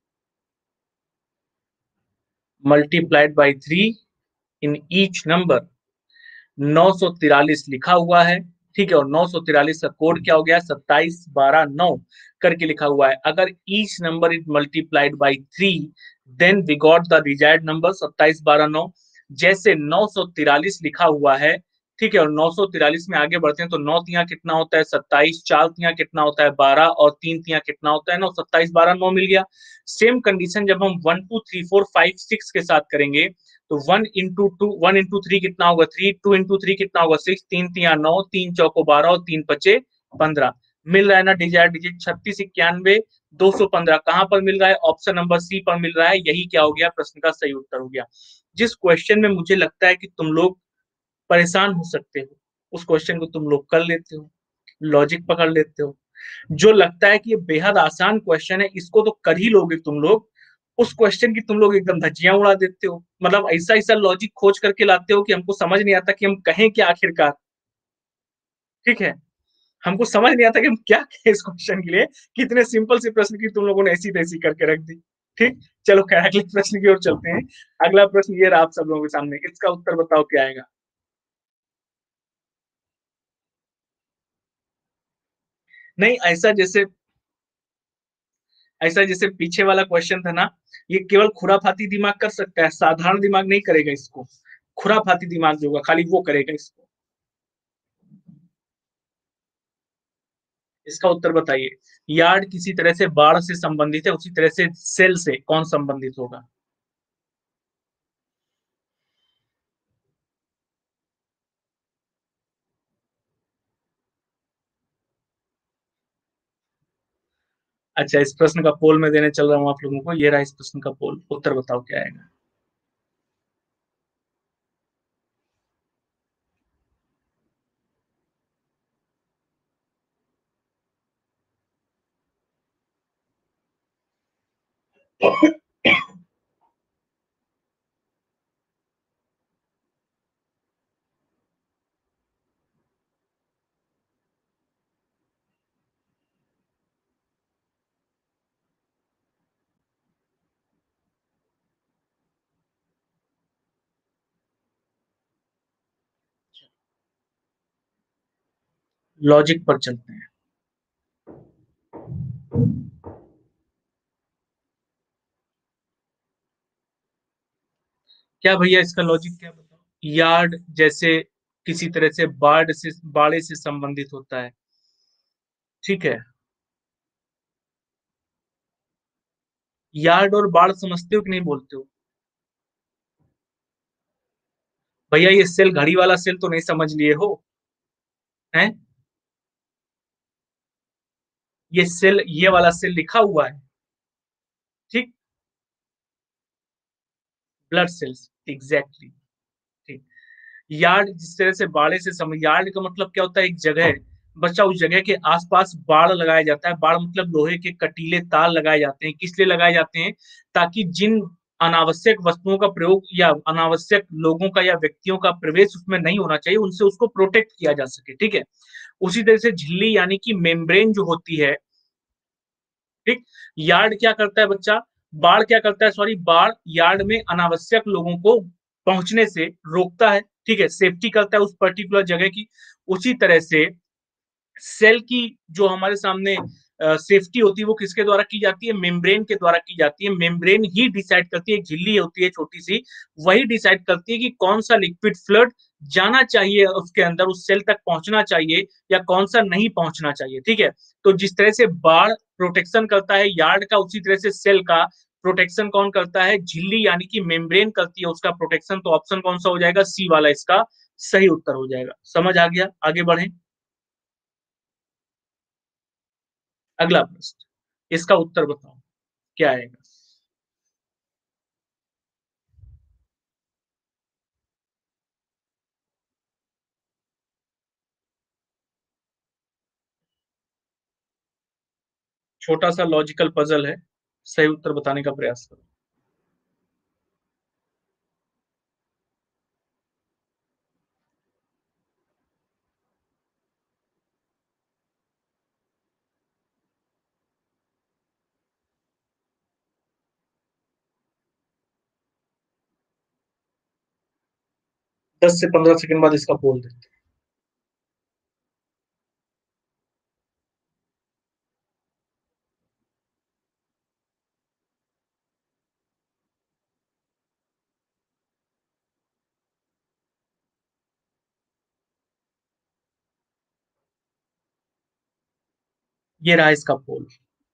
Multiplied by three in each number, नौ सौ तिरालीस लिखा हुआ है, ठीक है, और नौ सौ तिरालीस का कोड क्या हो गया, सत्ताईस बारह नौ करके लिखा हुआ है। अगर each number is multiplied by three, then we got the desired number सत्ताईस बारह नौ। जैसे नौ सौ तिरालीस लिखा हुआ है, ठीक है, और नौ सौ तिरालीस में आगे बढ़ते हैं तो नौ तिया कितना होता है सत्ताईस, चार तिया कितना होता है बारह, और तीन तिया कितना होता है नौ, सत्ताईस बारह नौ मिल गया। सेम कंडीशन जब हम one two three four five six के साथ करेंगे, तो one into two, one into three कितना होगा थ्री, टू इंटू थ्री कितना होगा सिक्स, तीन तिया नौ, तीन चौको बारह और तीन पचे पंद्रह। मिल रहा है ना डिजायर डिजिट, छत्तीस इक्यानवे दो सौ पंद्रह। कहां पर मिल रहा है, ऑप्शन नंबर सी पर मिल रहा है। यही क्या हो गया, प्रश्न का सही उत्तर हो गया। जिस क्वेश्चन में मुझे लगता है कि तुम लोग परेशान हो सकते हो, उस क्वेश्चन को तुम लोग कर लेते हो, लॉजिक पकड़ लेते हो। जो लगता है कि ये बेहद आसान क्वेश्चन है, इसको तो कर ही लोगे तुम लोग, उस क्वेश्चन की तुम लोग एकदम धज्जियां उड़ा देते हो। मतलब ऐसा ऐसा लॉजिक खोज करके लाते हो कि हमको समझ नहीं आता कि हम कहें क्या आखिरकार। ठीक है, हमको समझ नहीं आता कि हम क्या कहें इस क्वेश्चन के लिए, कितने सिंपल से प्रश्न की तुम लोगों ने ऐसी तैसी करके रख दी। ठीक, चलो खैर अगले प्रश्न की ओर चलते हैं। अगला प्रश्न ये रहा आप सब लोगों के सामने, इसका उत्तर बताओ क्या आएगा। नहीं, ऐसा जैसे ऐसा जैसे पीछे वाला क्वेश्चन था ना, ये केवल खुराफाती दिमाग कर सकता है, साधारण दिमाग नहीं करेगा इसको। खुराफाती दिमाग जो होगा खाली वो करेगा इसको। इसका उत्तर बताइए। यार्ड किसी तरह से बाढ़ से संबंधित है, उसी तरह से सेल से कौन संबंधित होगा। अच्छा, इस प्रश्न का पोल में देने चल रहा हूं आप लोगों को, ये रहा इस प्रश्न का पोल, उत्तर बताओ क्या आएगा। लॉजिक पर चलते हैं। क्या भैया इसका लॉजिक क्या बताओ। यार्ड जैसे किसी तरह से बाढ़ से बाढ़ से संबंधित होता है, ठीक है। यार्ड और बाढ़ समझते हो कि नहीं बोलते हो। भैया ये सेल घड़ी वाला सेल तो नहीं समझ लिए हो, हैं। ये सेल, ये वाला सेल लिखा हुआ है, ठीक। Blood cells, exactly. ठीक। यार्ड जिस तरह से बाड़े से समझ, यार्ड का मतलब क्या होता है, एक जगह बच्चा, उस जगह के आसपास बाड़ लगाया जाता है। बाड़ मतलब लोहे के कटीले तार लगाए जाते हैं। किस लिए लगाए जाते हैं? ताकि जिन अनावश्यक वस्तुओं का प्रयोग या अनावश्यक लोगों का या व्यक्तियों का प्रवेश उसमें नहीं होना चाहिए, उनसे उसको प्रोटेक्ट किया जा सके। ठीक है। उसी तरह से झिल्ली यानी कि मेम्ब्रेन जो होती है, ठीक, यार्ड क्या करता है बच्चा, बाढ़ क्या करता है, सॉरी, बाढ़ यार्ड में अनावश्यक लोगों को पहुंचने से रोकता है। ठीक है, सेफ्टी करता है उस पर्टिकुलर जगह की। उसी तरह से सेल की जो हमारे सामने सेफ्टी होती है वो किसके द्वारा की जाती है? मेम्ब्रेन के द्वारा की जाती है। मेम्ब्रेन ही डिसाइड करती है, एक झिल्ली होती है छोटी सी, वही डिसाइड करती है कि कौन सा लिक्विड फ्लूइड जाना चाहिए उसके अंदर, उस सेल तक पहुंचना चाहिए या कौन सा नहीं पहुंचना चाहिए। ठीक है। तो जिस तरह से बाढ़ प्रोटेक्शन करता है यार्ड का, उसी तरह से सेल का प्रोटेक्शन कौन करता है? झिल्ली यानी कि मेम्ब्रेन करती है उसका प्रोटेक्शन। तो ऑप्शन कौन सा हो जाएगा? सी वाला इसका सही उत्तर हो जाएगा। समझ आ गया? आगे बढ़े। अगला प्रश्न, इसका उत्तर बताओ क्या आएगा। छोटा सा लॉजिकल पजल है, सही उत्तर बताने का प्रयास करो। दस से पंद्रह सेकंड बाद इसका बोल देते हैं। ये रहा इसका पोल।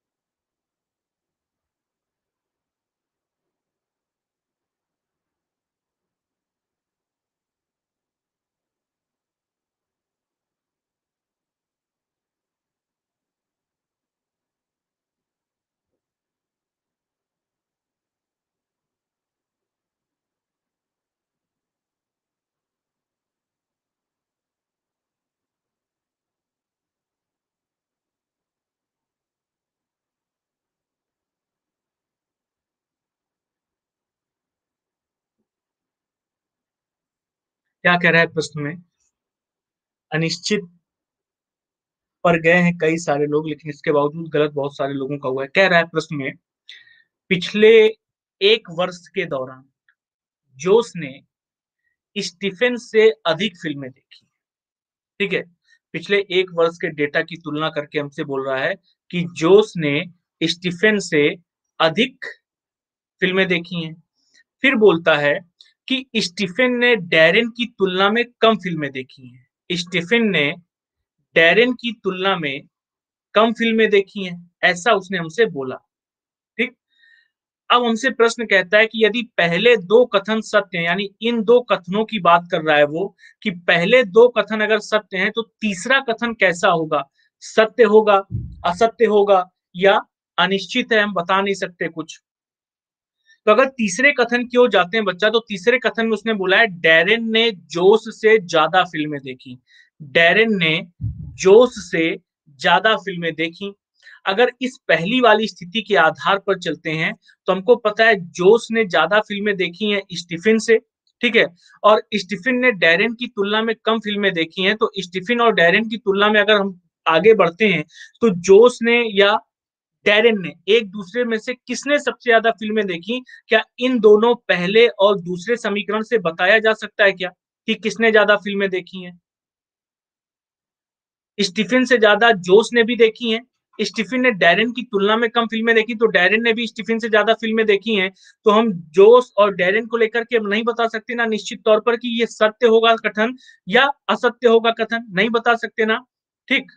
क्या कह रहा है प्रश्न में? अनिश्चित पर गए हैं कई सारे लोग, लेकिन इसके बावजूद गलत बहुत सारे लोगों का हुआ है। कह रहा है प्रश्न में, पिछले एक वर्ष के दौरान जोश ने स्टीफेन से अधिक फिल्में देखी। ठीक है। पिछले एक वर्ष के डेटा की तुलना करके हमसे बोल रहा है कि जोश ने स्टीफेन से अधिक फिल्में देखी हैं। फिर बोलता है कि स्टीफेन ने डैरेन की तुलना में कम फिल्में देखी हैं। स्टीफेन ने डैरेन की तुलना में कम फिल्में देखी हैं, ऐसा उसने हमसे बोला। ठीक। अब हमसे प्रश्न कहता है कि यदि पहले दो कथन सत्य हैं, यानी इन दो कथनों की बात कर रहा है वो, कि पहले दो कथन अगर सत्य हैं तो तीसरा कथन कैसा होगा? सत्य होगा, असत्य होगा या अनिश्चित है, हम बता नहीं सकते कुछ। तो अगर तीसरे कथन की ओर जाते हैं बच्चा, तो तीसरे कथन में उसने बोला है डैरेन ने जोश से ज्यादा फिल्में देखी। डैरेन ने जोश से ज्यादा फिल्में देखी। अगर इस पहली वाली स्थिति के आधार पर चलते हैं तो हमको पता है जोश ने ज्यादा फिल्में देखी हैं स्टीफन से। ठीक है। और स्टीफन ने डैरेन की तुलना में कम फिल्में देखी हैं। तो स्टीफन और डैरेन की तुलना में अगर हम आगे बढ़ते हैं तो जोश ने या डैरेन ने, एक दूसरे में से किसने सबसे ज्यादा फिल्में देखी? क्या इन दोनों पहले और दूसरे समीकरण से बताया जा सकता है क्या कि किसने ज्यादा फिल्में देखी हैं? स्टीफन से ज्यादा जोश ने भी देखी हैं। स्टीफन ने डैरेन की तुलना में कम फिल्में देखी, तो डैरेन ने भी स्टीफन से ज्यादा फिल्में देखी हैं। तो हम जोश और डैरेन को लेकर के नहीं बता सकते ना निश्चित तौर पर कि ये सत्य होगा कथन या असत्य होगा कथन, नहीं बता सकते ना। ठीक।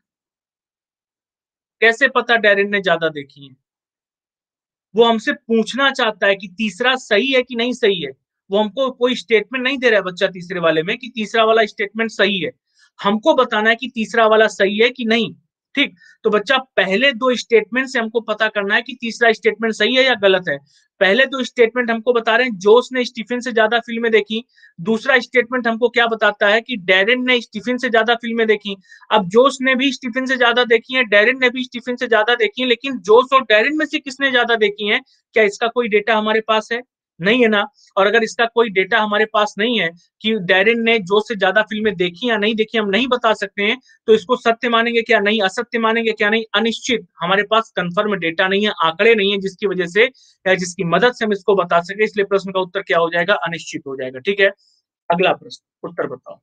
कैसे पता डैरेन ने ज्यादा देखी है? वो हमसे पूछना चाहता है कि तीसरा सही है कि नहीं सही है। वो हमको कोई स्टेटमेंट नहीं दे रहा है बच्चा तीसरे वाले में कि तीसरा वाला स्टेटमेंट सही है। हमको बताना है कि तीसरा वाला सही है कि नहीं। ठीक। तो बच्चा पहले दो स्टेटमेंट से हमको पता करना है कि तीसरा स्टेटमेंट सही है या गलत है। पहले दो स्टेटमेंट हमको बता रहे हैं जोस ने स्टीफन से ज्यादा फिल्में देखी। दूसरा स्टेटमेंट हमको क्या बताता है कि डैरेन ने स्टीफन से ज्यादा फिल्में देखी। अब जोस ने भी स्टीफन से ज्यादा देखी है, डैरेन ने भी स्टीफन से ज्यादा देखी है, लेकिन जोस और डैरेन में से किसने ज्यादा देखी है, क्या इसका कोई डेटा हमारे पास है? नहीं है ना। और अगर इसका कोई डेटा हमारे पास नहीं है कि डैरेन ने जोस से ज्यादा फिल्में देखी या नहीं देखी, हम नहीं बता सकते हैं, तो इसको सत्य मानेंगे क्या नहीं, असत्य मानेंगे क्या नहीं, अनिश्चित। हमारे पास कंफर्म डेटा नहीं है, आंकड़े नहीं है जिसकी वजह से या जिसकी मदद से हम इसको बता सके, इसलिए प्रश्न का उत्तर क्या हो जाएगा, अनिश्चित हो जाएगा। ठीक है, अगला प्रश्न, उत्तर बताओ।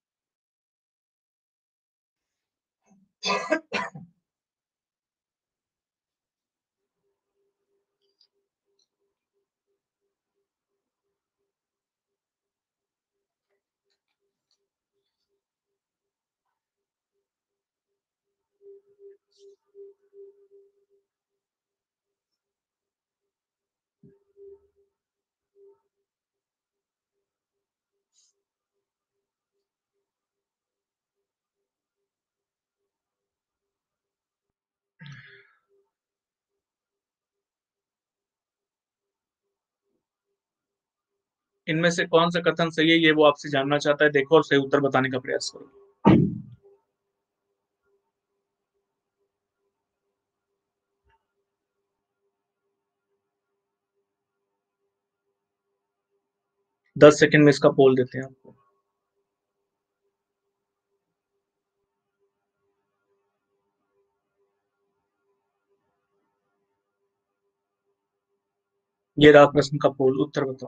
इनमें से कौन सा कथन सही है, ये वो आपसे जानना चाहता है। देखो और सही उत्तर बताने का प्रयास करो। दस सेकंड में इसका पोल देते हैं आपको। ये रहा प्रश्न का पोल, उत्तर बताओ।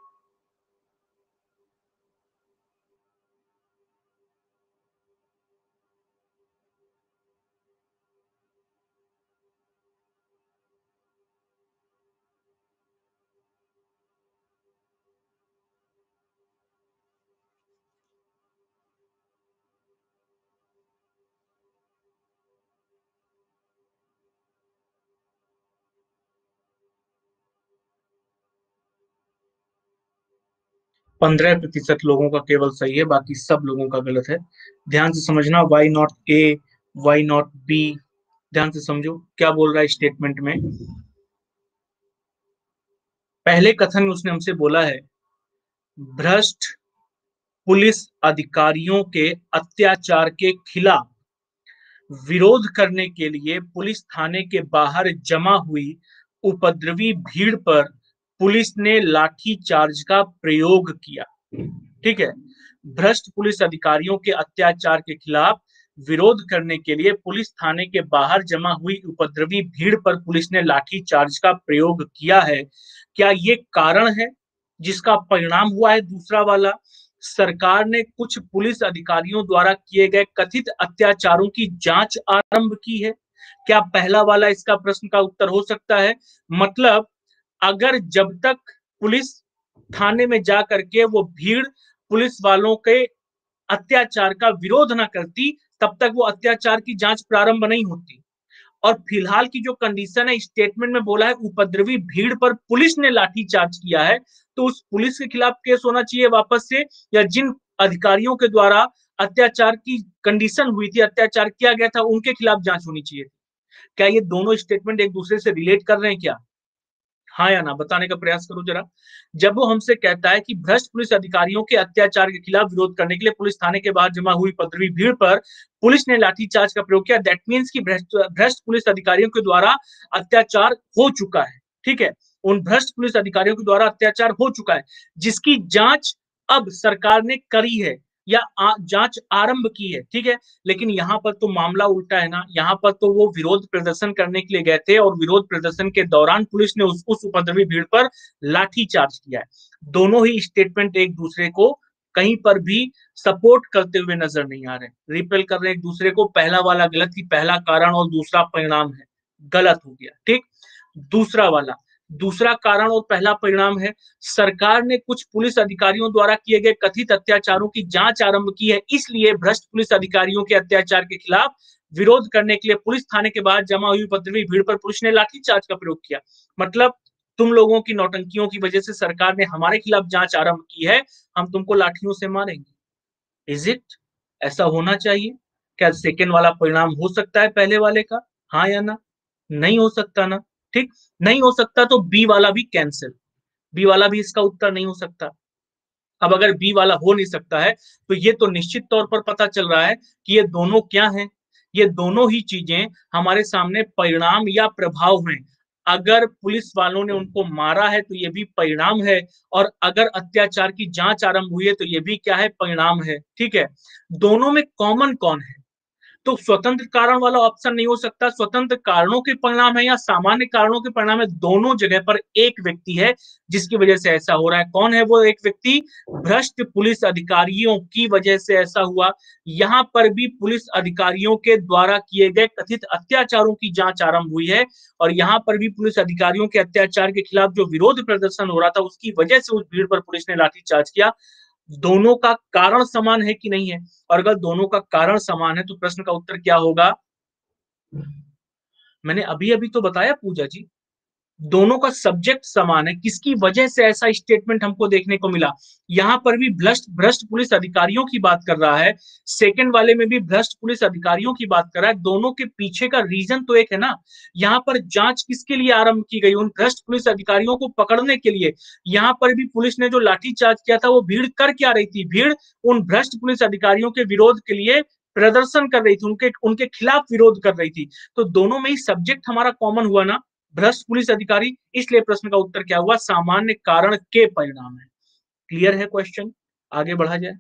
पंद्रह प्रतिशत लोगों का केवल सही है, बाकी सब लोगों का गलत है। ध्यान से समझना, why not A, why not B, ध्यान से समझो क्या बोल रहा है स्टेटमेंट में। पहले कथन में उसने हमसे बोला है भ्रष्ट पुलिस अधिकारियों के अत्याचार के खिलाफ विरोध करने के लिए पुलिस थाने के बाहर जमा हुई उपद्रवी भीड़ पर पुलिस ने लाठी चार्ज का प्रयोग किया। ठीक है, भ्रष्ट पुलिस अधिकारियों के अत्याचार के खिलाफ विरोध करने के लिए पुलिस थाने के बाहर जमा हुई उपद्रवी भीड़ पर पुलिस ने लाठी चार्ज का प्रयोग किया है। क्या ये कारण है जिसका परिणाम हुआ है दूसरा वाला, सरकार ने कुछ पुलिस अधिकारियों द्वारा किए गए कथित अत्याचारों की जांच आरंभ की है? क्या पहला वाला इसका प्रश्न का उत्तर हो सकता है? मतलब अगर जब तक पुलिस थाने में जा करके वो भीड़ पुलिस वालों के अत्याचार का विरोध ना करती, तब तक वो अत्याचार की जांच प्रारंभ नहीं होती। और फिलहाल की जो कंडीशन है, स्टेटमेंट में बोला है उपद्रवी भीड़ पर पुलिस ने लाठी चार्ज किया है, तो उस पुलिस के खिलाफ केस होना चाहिए वापस से, या जिन अधिकारियों के द्वारा अत्याचार की कंडीशन हुई थी, अत्याचार किया गया था, उनके खिलाफ जांच होनी चाहिए। क्या ये दोनों स्टेटमेंट एक दूसरे से रिलेट कर रहे हैं क्या? हाँ या ना बताने का प्रयास करो जरा। जब वो हमसे कहता है कि भ्रष्ट पुलिस अधिकारियों के अत्याचार के खिलाफ विरोध करने के लिए पुलिस थाने के बाहर जमा हुई पथरवी भीड़ पर पुलिस ने लाठीचार्ज का प्रयोग किया, दैट मीन्स कि भ्रष्ट भ्रष्ट पुलिस अधिकारियों के द्वारा अत्याचार हो चुका है। ठीक है, उन भ्रष्ट पुलिस अधिकारियों के द्वारा अत्याचार हो चुका है, जिसकी जांच अब सरकार ने करी है या आ, जांच आरंभ की है। ठीक है, लेकिन यहाँ पर तो मामला उल्टा है ना। यहाँ पर तो वो विरोध प्रदर्शन करने के लिए गए थे और विरोध प्रदर्शन के दौरान पुलिस ने उस, उस उपद्रवी भीड़ पर लाठी चार्ज किया है। दोनों ही स्टेटमेंट एक दूसरे को कहीं पर भी सपोर्ट करते हुए नजर नहीं आ रहे, रिपेल कर रहे एक दूसरे को। पहला वाला गलत ही पहला कारण और दूसरा परिणाम है, गलत हो गया। ठीक, दूसरा वाला, दूसरा कारण और पहला परिणाम है सरकार ने कुछ पुलिस अधिकारियों द्वारा किए गए कथित अत्याचारों की जांच आरंभ की है, इसलिए भ्रष्ट पुलिस अधिकारियों के अत्याचार के खिलाफ विरोध करने के लिए पुलिस थाने के बाहर जमा हुई उपद्रवी भीड़ पर पुलिस ने लाठीचार्ज का प्रयोग किया। मतलब तुम लोगों की नौटंकियों की वजह से सरकार ने हमारे खिलाफ जांच आरंभ की है, हम तुमको लाठियों से मारेंगे। Is it? ऐसा होना चाहिए? क्या सेकंड वाला परिणाम हो सकता है पहले वाले का? हाँ या ना? नहीं हो सकता ना। ठीक, नहीं हो सकता तो बी वाला भी कैंसिल, बी वाला भी इसका उत्तर नहीं हो सकता। अब अगर बी वाला हो नहीं सकता है तो ये तो निश्चित तौर पर पता चल रहा है कि ये दोनों क्या हैं, ये दोनों ही चीजें हमारे सामने परिणाम या प्रभाव हैं। अगर पुलिस वालों ने उनको मारा है तो ये भी परिणाम है, और अगर अत्याचार की जांच आरंभ हुई है तो ये भी क्या है, परिणाम है। ठीक है, दोनों में कॉमन कौन है? तो स्वतंत्र कारण वाला ऑप्शन नहीं हो सकता। स्वतंत्र कारणों के परिणाम है या सामान्य कारणों के परिणाम है, दोनों जगह पर एक व्यक्ति है जिसकी वजह से ऐसा हो रहा है। कौन है वो एक व्यक्ति? भ्रष्ट पुलिस अधिकारियों की वजह से ऐसा हुआ। यहां पर भी पुलिस अधिकारियों के द्वारा किए गए कथित अत्याचारों की जांच आरंभ हुई है, और यहां पर भी पुलिस अधिकारियों के अत्याचार के खिलाफ जो विरोध प्रदर्शन हो रहा था उसकी वजह से उस भीड़ पर पुलिस ने लाठीचार्ज किया। दोनों का कारण समान है कि नहीं है? और अगर दोनों का कारण समान है तो प्रश्न का उत्तर क्या होगा? मैंने अभी अभी तो बताया पूजा जी, दोनों का सब्जेक्ट समान है। किसकी वजह से ऐसा स्टेटमेंट हमको देखने को मिला? यहां पर भी भ्रष्ट भ्रष्ट पुलिस अधिकारियों की बात कर रहा है, सेकंड वाले में भी भ्रष्ट पुलिस अधिकारियों की बात कर रहा है। दोनों के पीछे का रीजन तो एक है ना। यहां पर जांच किसके लिए आरंभ की गई? उन भ्रष्ट पुलिस अधिकारियों को पकड़ने के लिए। यहां पर भी पुलिस ने जो लाठीचार्ज किया था वो भीड़ कर क्या रही थी? भीड़ उन भ्रष्ट पुलिस अधिकारियों के विरोध के लिए प्रदर्शन कर रही थी, उनके उनके खिलाफ विरोध कर रही थी। तो दोनों में ही सब्जेक्ट हमारा कॉमन हुआ ना, भ्रष्ट पुलिस अधिकारी। इसलिए प्रश्न का उत्तर क्या हुआ? सामान्य कारण के परिणाम है। क्लियर है क्वेश्चन? आगे बढ़ा जाए।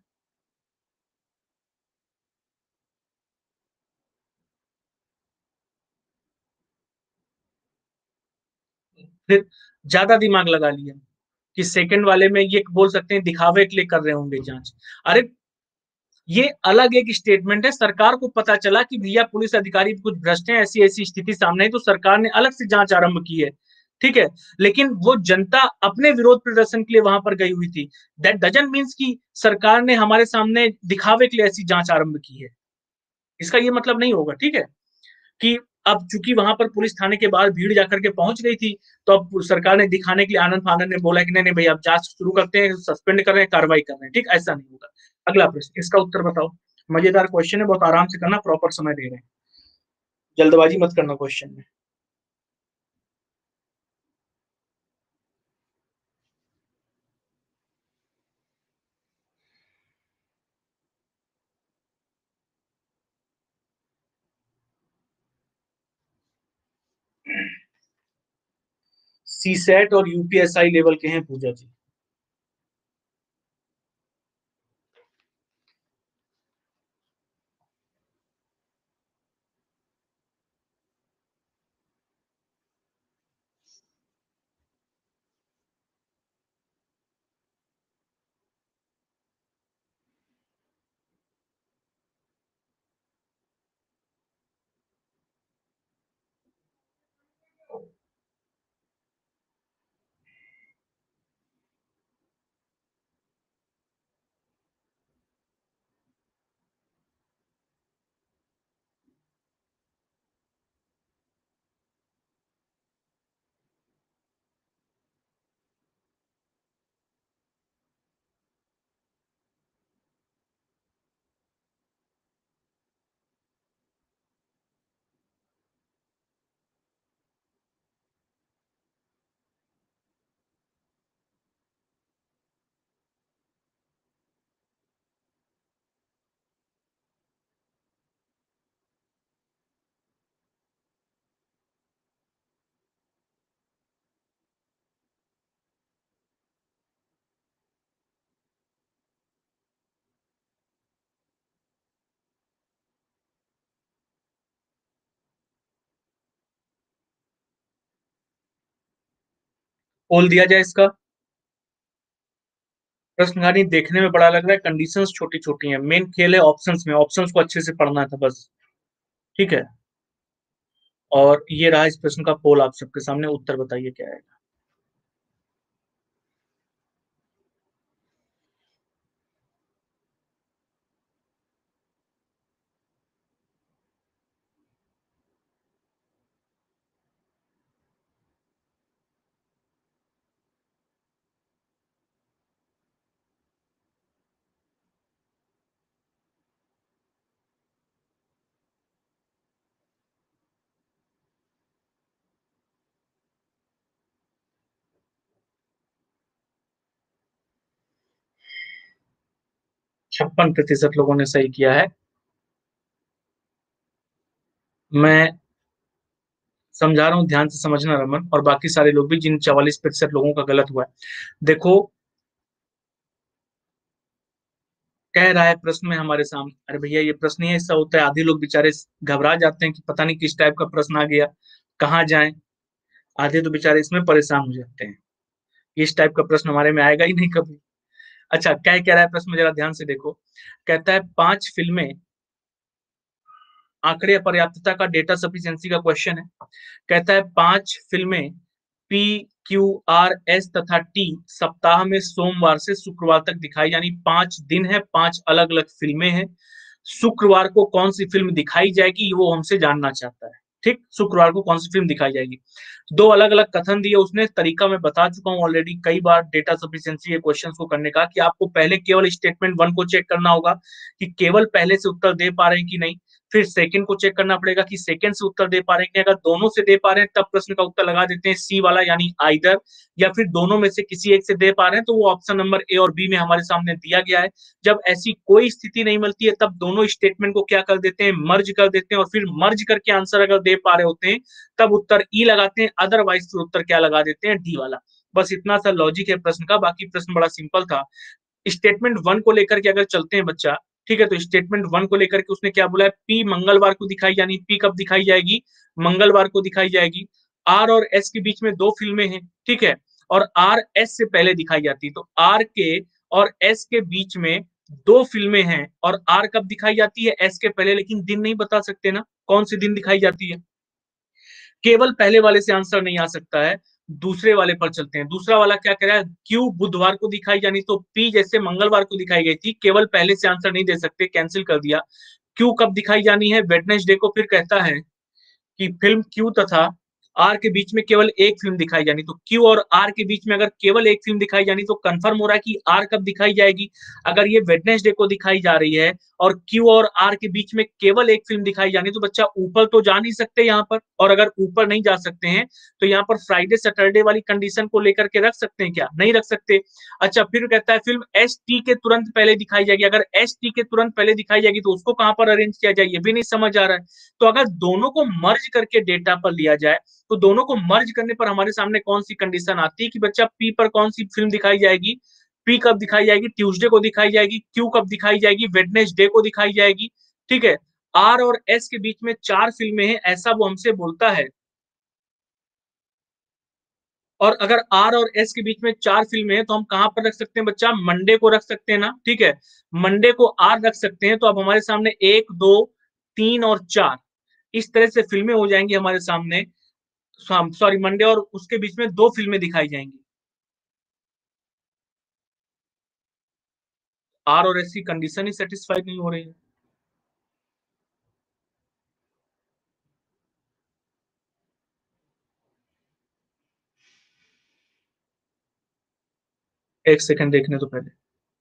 फिर ज्यादा दिमाग लगा लिया कि सेकंड वाले में ये बोल सकते हैं दिखावे के लिए कर रहे होंगे जांच। अरे ये अलग एक स्टेटमेंट है। सरकार को पता चला कि भैया पुलिस अधिकारी कुछ भ्रष्ट हैं, ऐसी ऐसी स्थिति सामने है, तो सरकार ने अलग से जांच आरंभ की है। ठीक है, लेकिन वो जनता अपने विरोध प्रदर्शन के लिए वहां पर गई हुई थी। दैट डजंट मीन्स कि सरकार ने हमारे सामने दिखावे के लिए ऐसी जांच आरंभ की है। इसका ये मतलब नहीं होगा। ठीक है, कि अब चूंकि वहां पर पुलिस थाने के बाहर भीड़ जाकर के पहुंच गई थी, तो अब सरकार ने दिखाने के लिए आनंद फानंद ने बोला कि नहीं नहीं भाई अब जांच शुरू करते हैं, सस्पेंड कर रहे हैं, कार्रवाई कर रहे हैं। ठीक, ऐसा नहीं होगा। अगला प्रश्न, इसका उत्तर बताओ। मजेदार क्वेश्चन है, बहुत आराम से करना, प्रॉपर समय दे रहे हैं, जल्दबाजी मत करना क्वेश्चन में। सी सेट और यूपीएसआई लेवल के हैं पूजा जी। बोल दिया जाए इसका? प्रश्न कहानी देखने में बड़ा लग रहा है, कंडीशंस छोटी छोटी हैं। मेन खेल है ऑप्शंस में, ऑप्शंस को अच्छे से पढ़ना था बस। ठीक है, और ये रहा इस प्रश्न का पोल आप सबके सामने, उत्तर बताइए क्या है। छप्पन प्रतिशत लोगों ने सही किया है। मैं समझा रहा हूँ, ध्यान से समझना रमन, और बाकी सारे लोग भी, जिन चवालीस प्रतिशत लोगों का गलत हुआ है। देखो, कह रहा है प्रश्न में हमारे सामने, अरे भैया ये प्रश्न ही ऐसा होता है, आधे लोग बेचारे घबरा जाते हैं कि पता नहीं किस टाइप का प्रश्न आ गया, कहाँ जाएं। आधे तो बेचारे इसमें परेशान हो जाते हैं, इस टाइप का प्रश्न हमारे में आएगा ही नहीं कभी। अच्छा, क्या कह रहा है प्रश्न में, जरा ध्यान से देखो। कहता है पांच फिल्में, आंकड़े पर्याप्तता का, डेटा सफिशिएंसी का क्वेश्चन है। कहता है पांच फिल्में पी, क्यू, आर, एस तथा टी सप्ताह में सोमवार से शुक्रवार तक दिखाई, यानी पांच दिन है, पांच अलग अलग फिल्में हैं। शुक्रवार को कौन सी फिल्म दिखाई जाएगी वो हमसे जानना चाहता है। ठीक, शुक्रवार को कौन सी फिल्म दिखाई जाएगी। दो अलग अलग कथन दिए उसने, तरीका मैं बता चुका हूं ऑलरेडी कई बार डेटा सफिशिएंसी के क्वेश्चन को करने का, कि आपको पहले केवल स्टेटमेंट वन को चेक करना होगा कि केवल पहले से उत्तर दे पा रहे हैं कि नहीं। फिर सेकंड को चेक करना पड़ेगा कि सेकंड से उत्तर दे पा रहे हैं कि, अगर दोनों से दे पा रहे हैं तब प्रश्न का उत्तर लगा देते हैं सी वाला, यानी आइदर, या फिर दोनों में से किसी एक से दे पा रहे हैं तो वो ऑप्शन नंबर ए और बी में हमारे सामने दिया गया है। जब ऐसी कोई स्थिति नहीं मिलती है तब दोनों स्टेटमेंट को क्या कर देते हैं, मर्ज कर देते हैं, और फिर मर्ज करके आंसर अगर दे पा रहे होते हैं तब उत्तर ई लगाते हैं, अदरवाइज फिर उत्तर क्या लगा देते हैं, डी वाला। बस इतना सा लॉजिक है प्रश्न का, बाकी प्रश्न बड़ा सिंपल था। स्टेटमेंट वन को लेकर के अगर चलते हैं बच्चा, ठीक है, तो स्टेटमेंट वन को लेकर के उसने क्या बोला है, पी मंगलवार को दिखाई, यानी पी कब दिखाई जाएगी, मंगलवार को दिखाई जाएगी। आर और एस के बीच में दो फिल्में हैं, ठीक है, और आर एस से पहले दिखाई जाती है, तो आर के और एस के बीच में दो फिल्में हैं, और आर कब दिखाई जाती है, एस के पहले, लेकिन दिन नहीं बता सकते ना, कौन सी दिन दिखाई जाती है। केवल पहले वाले से आंसर नहीं आ सकता है, दूसरे वाले पर चलते हैं। दूसरा वाला क्या कह रहा है, क्यू बुधवार को दिखाई जानी, तो पी जैसे मंगलवार को दिखाई गई थी, केवल पहले से आंसर नहीं दे सकते, कैंसिल कर दिया। क्यू कब दिखाई जानी है, वेडनेसडे को। फिर कहता है कि फिल्म क्यू तथा आर के बीच में केवल एक फिल्म दिखाई जानी, तो क्यू और आर के बीच में अगर केवल एक फिल्म दिखाई जानी तो कंफर्म हो रहा है कि आर कब दिखाई जाएगी। अगर ये वेडनेसडे को दिखाई जा रही है और क्यू और आर के बीच में केवल एक फिल्म दिखाई जानी, तो बच्चा ऊपर तो जा नहीं सकते यहाँ पर, और अगर ऊपर नहीं जा सकते हैं तो यहाँ पर फ्राइडे सैटरडे वाली कंडीशन को लेकर के रख सकते हैं क्या, नहीं रख सकते। अच्छा, फिर कहता है फिल्म एस टी के तुरंत पहले दिखाई जाएगी, अगर एस टी के तुरंत पहले दिखाई जाएगी तो उसको कहां पर अरेंज किया जाए, ये भी नहीं समझ आ रहा है। तो अगर दोनों को मर्ज करके डेटा पर लिया जाए तो दोनों को मर्ज करने पर हमारे सामने कौन सी कंडीशन आती है कि बच्चा पी पर कौन सी फिल्म दिखाई जाएगी, पी कब दिखाई जाएगी, ट्यूसडे को दिखाई जाएगी, क्यू कब दिखाई जाएगी, वेडनेसडे को दिखाई जाएगी। ठीक है, आर और एस के बीच में चार फिल्में हैं ऐसा वो हमसे बोलता है, और अगर आर और एस के बीच में चार फिल्में हैं तो हम कहां पर रख सकते हैं बच्चा, मंडे को रख सकते हैं ना। ठीक है, मंडे को आर रख सकते हैं, तो अब हमारे सामने एक, दो, तीन और चार, इस तरह से फिल्में हो जाएंगी हमारे सामने। सॉरी, मंडे और उसके बीच में दो फिल्में दिखाई जाएंगी। आर और एस की कंडीशन ही सेटिस्फाइड नहीं हो रही है। एक सेकंड देखने तो पहले।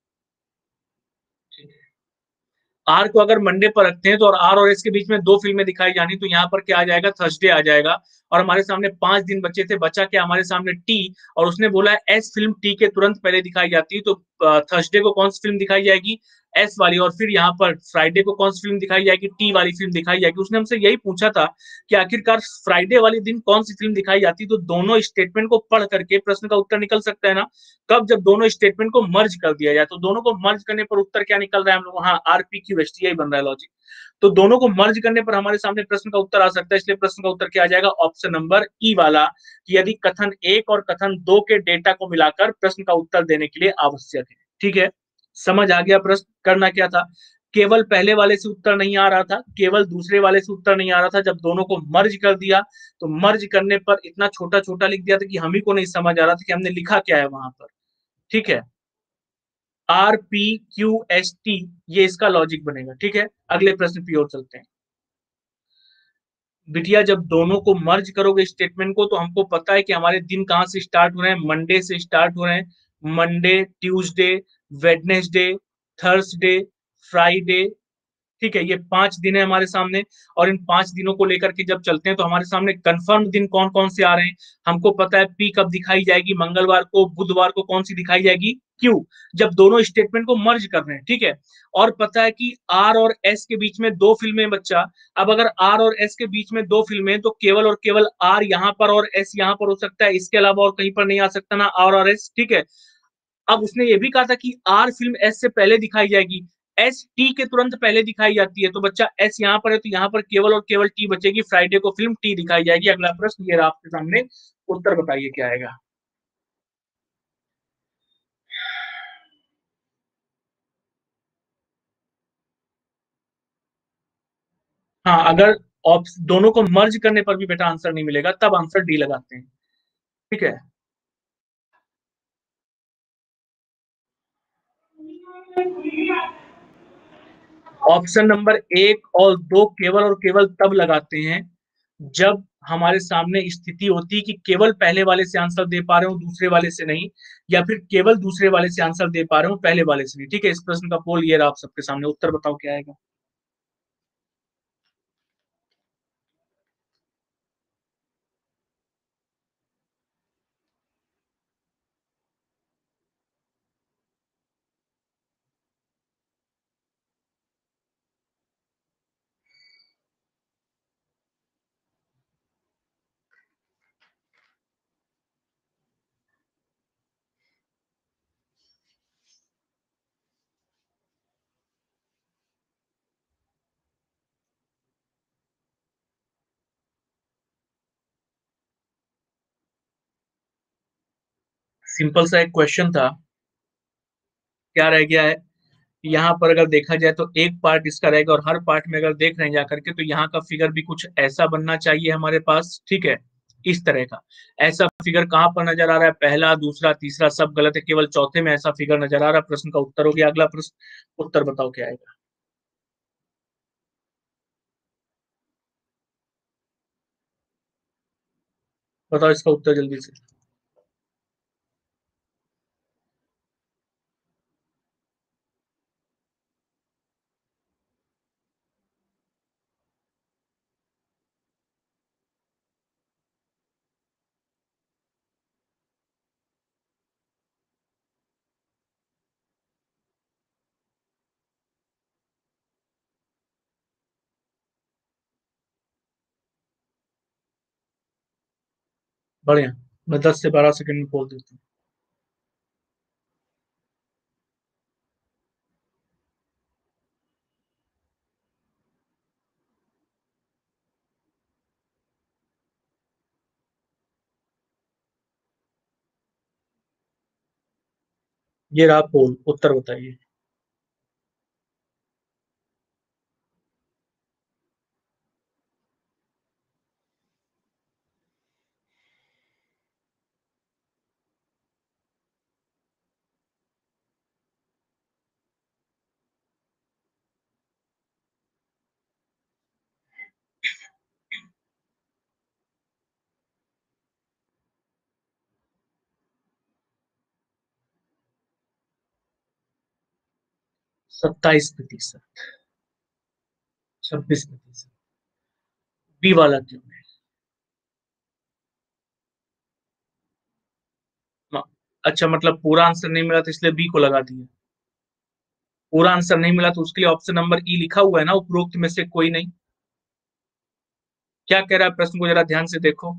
आर को अगर मंडे पर रखते हैं तो, और आर और एस के बीच में दो फिल्में दिखाई जानी, तो यहाँ पर क्या आ जाएगा, थर्सडे आ जाएगा। और हमारे सामने पांच दिन बचे थे, बचा क्या हमारे सामने, टी, और उसने बोला है एस फिल्म टी के तुरंत पहले दिखाई जाती है, तो थर्सडे को कौन सी फिल्म दिखाई जाएगी, एस वाली, और फिर यहाँ पर फ्राइडे को कौन सी फिल्म दिखाई जाएगी, टी वाली फिल्म दिखाई जाएगी। उसने हमसे यही पूछा था कि आखिरकार फ्राइडे वाले दिन कौन सी फिल्म दिखाई जाती, तो दोनों स्टेटमेंट को पढ़ करके प्रश्न का उत्तर निकल सकता है ना। कब, जब दोनों स्टेटमेंट को मर्ज कर दिया जाए, तो दोनों को मर्ज करने पर उत्तर क्या निकल रहा है हम लोग, हाँ, आरपी क्यू एस टी, यही बन रहा है लॉजिक। तो दोनों को मर्ज करने पर हमारे सामने प्रश्न का उत्तर आ सकता है, इसलिए प्रश्न का उत्तर क्या आ जाएगा, ऑप्शन नंबर ई वाला, कि यदि कथन एक और कथन दो के डेटा को मिलाकर प्रश्न का उत्तर देने के लिए आवश्यक है। ठीक है, समझ आ गया प्रश्न करना क्या था। केवल पहले वाले से उत्तर नहीं आ रहा था, केवल दूसरे वाले से उत्तर नहीं आ रहा था, जब दोनों को मर्ज कर दिया तो मर्ज करने पर इतना छोटा छोटा लिख दिया था कि हम ही को नहीं समझ आ रहा था कि हमने लिखा क्या है वहां पर। ठीक है, R P Q S T, ये इसका लॉजिक बनेगा। ठीक है, अगले प्रश्न की ओर चलते हैं। बिटिया, जब दोनों को मर्ज करोगे स्टेटमेंट को, तो हमको पता है कि हमारे दिन कहाँ से स्टार्ट हो रहे हैं, मंडे से स्टार्ट हो रहे हैं। Monday, Tuesday, Wednesday, Thursday, Friday, ठीक है, ये पांच दिन है हमारे सामने, और इन पांच दिनों को लेकर के जब चलते हैं तो हमारे सामने कंफर्म दिन कौन कौन से आ रहे हैं। हमको पता है पी कब दिखाई जाएगी, मंगलवार को, बुधवार को कौन सी दिखाई जाएगी, क्यू, जब दोनों स्टेटमेंट को मर्ज कर रहे हैं। ठीक है, और पता है कि आर और एस के बीच में दो फिल्में बच्चा। अब अगर आर और एस के बीच में दो फिल्में, तो केवल और केवल आर यहाँ पर और एस यहाँ पर हो सकता है, इसके अलावा और कहीं पर नहीं आ सकता, ना आर और एस। ठीक है, अब उसने ये भी कहा था कि आर फिल्म एस से पहले दिखाई जाएगी, एस टी के तुरंत पहले दिखाई जाती है। तो बच्चा एस यहाँ पर है, तो यहाँ पर केवल और केवल टी बचेगी, फ्राइडे को फिल्म टी दिखाई जाएगी। अगला प्रश्न ये रहा आपके सामने, उत्तर बताइए क्या आएगा। हाँ, अगर ऑप्श दोनों को मर्ज करने पर भी बेटा आंसर नहीं मिलेगा, तब आंसर डी लगाते हैं। ठीक है, ऑप्शन नंबर एक और दो केवल और केवल तब लगाते हैं जब हमारे सामने स्थिति होती है कि केवल पहले वाले से आंसर दे पा रहे हो, दूसरे वाले से नहीं, या फिर केवल दूसरे वाले से आंसर दे पा रहे हो, पहले वाले से नहीं। ठीक है, इस प्रश्न का पोल ये रहा आप सबके सामने, उत्तर बताओ क्या आएगा। सिंपल सा एक क्वेश्चन था, क्या रह गया है। यहाँ पर अगर देखा जाए तो एक पार्ट इसका रहेगा, और हर पार्ट में अगर देख रहे हैं जाकर के, तो यहाँ का फिगर भी कुछ ऐसा बनना चाहिए हमारे पास। ठीक है, इस तरह का ऐसा फिगर कहाँ पर नजर आ रहा है, पहला, दूसरा, तीसरा सब गलत है, केवल चौथे में ऐसा फिगर नजर आ रहा है। प्रश्न का उत्तर हो गया। अगला प्रश्न, उत्तर बताओ क्या आएगा। बताओ इसका उत्तर जल्दी से। बढ़िया, मैं दस से बारह सेकंड में बोल देता हूँ। ये रहा पोल, उत्तर बताइए। सत्ताईस प्रतिशत। छब्बीस प्रतिशत। बी वाला क्यों है। हाँ, अच्छा, मतलब पूरा आंसर नहीं मिला तो इसलिए बी को लगा दिया। पूरा आंसर नहीं मिला तो उसके लिए ऑप्शन नंबर ई लिखा हुआ है ना, उपरोक्त में से कोई नहीं। क्या कह रहा है प्रश्न को जरा ध्यान से देखो।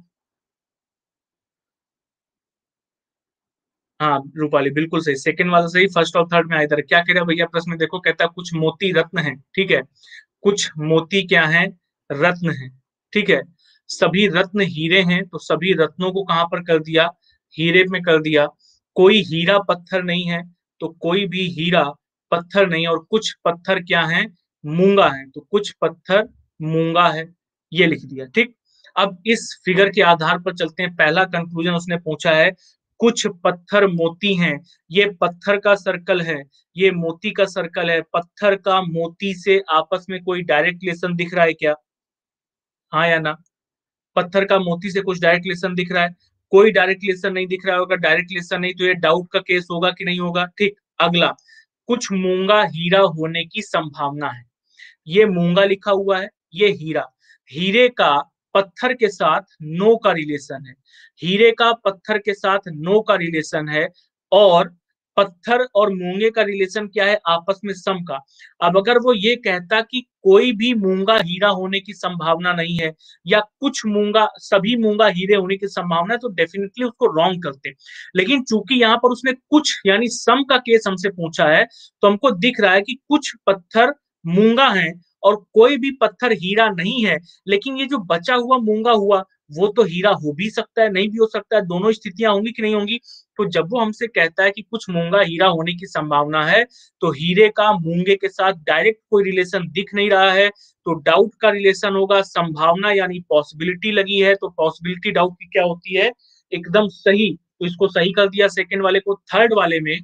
हाँ रूपाली, बिल्कुल सही, सेकंड वाला सही, फर्स्ट और थर्ड में इधर क्या कह रहा है भैया प्रश्न में देखो, कहता है कुछ मोती रत्न है। ठीक है, कुछ मोती क्या है, रत्न है। ठीक है, सभी रत्न हीरे हैं, तो सभी रत्नों को कहां पर कर दिया, हीरे में कर दिया। कोई हीरा पत्थर नहीं है, तो कोई भी हीरा पत्थर नहीं, और कुछ पत्थर क्या है, मूंगा है, तो कुछ पत्थर मूंगा है, ये लिख दिया। ठीक, अब इस फिगर के आधार पर चलते हैं। पहला कंक्लूजन उसने पूछा है, कुछ पत्थर मोती हैं, ये पत्थर का सर्कल है, ये मोती का सर्कल है, पत्थर का मोती से आपस में कोई डायरेक्ट रिलेशन दिख रहा है क्या, हाँ या ना। पत्थर का मोती से कुछ डायरेक्ट रिलेशन दिख रहा है, कोई डायरेक्ट रिलेशन नहीं दिख रहा होगा, डायरेक्ट रिलेशन नहीं तो ये डाउट का केस होगा कि नहीं होगा। ठीक, अगला, कुछ मूंगा हीरा होने की संभावना है। ये मूंगा लिखा हुआ है, ये हीरा। हीरे का पत्थर के साथ नो का रिलेशन है, हीरे का पत्थर के साथ नो का रिलेशन है, और पत्थर और मूंगे का रिलेशन क्या है, आपस में सम का। अब अगर वो ये कहता कि कोई भी मूंगा हीरा होने की संभावना नहीं है, या कुछ मूंगा, सभी मूंगा हीरे होने की संभावना है, तो डेफिनेटली उसको रॉन्ग करते। लेकिन चूंकि यहाँ पर उसने कुछ यानी सम का केस हमसे पूछा है, तो हमको दिख रहा है कि कुछ पत्थर मूंगा है और कोई भी पत्थर हीरा नहीं है। लेकिन ये जो बचा हुआ मूंगा हुआ, वो तो हीरा हो भी सकता है, नहीं भी हो सकता है, दोनों स्थितियां होंगी कि नहीं होंगी। तो जब वो हमसे कहता है कि कुछ मूंगा हीरा होने की संभावना है, तो हीरे का मूंगे के साथ डायरेक्ट कोई रिलेशन दिख नहीं रहा है, तो डाउट का रिलेशन होगा संभावना, यानी पॉसिबिलिटी लगी है, तो पॉसिबिलिटी डाउट की क्या होती है, एकदम सही। तो इसको सही कर दिया सेकंड वाले को। थर्ड वाले में,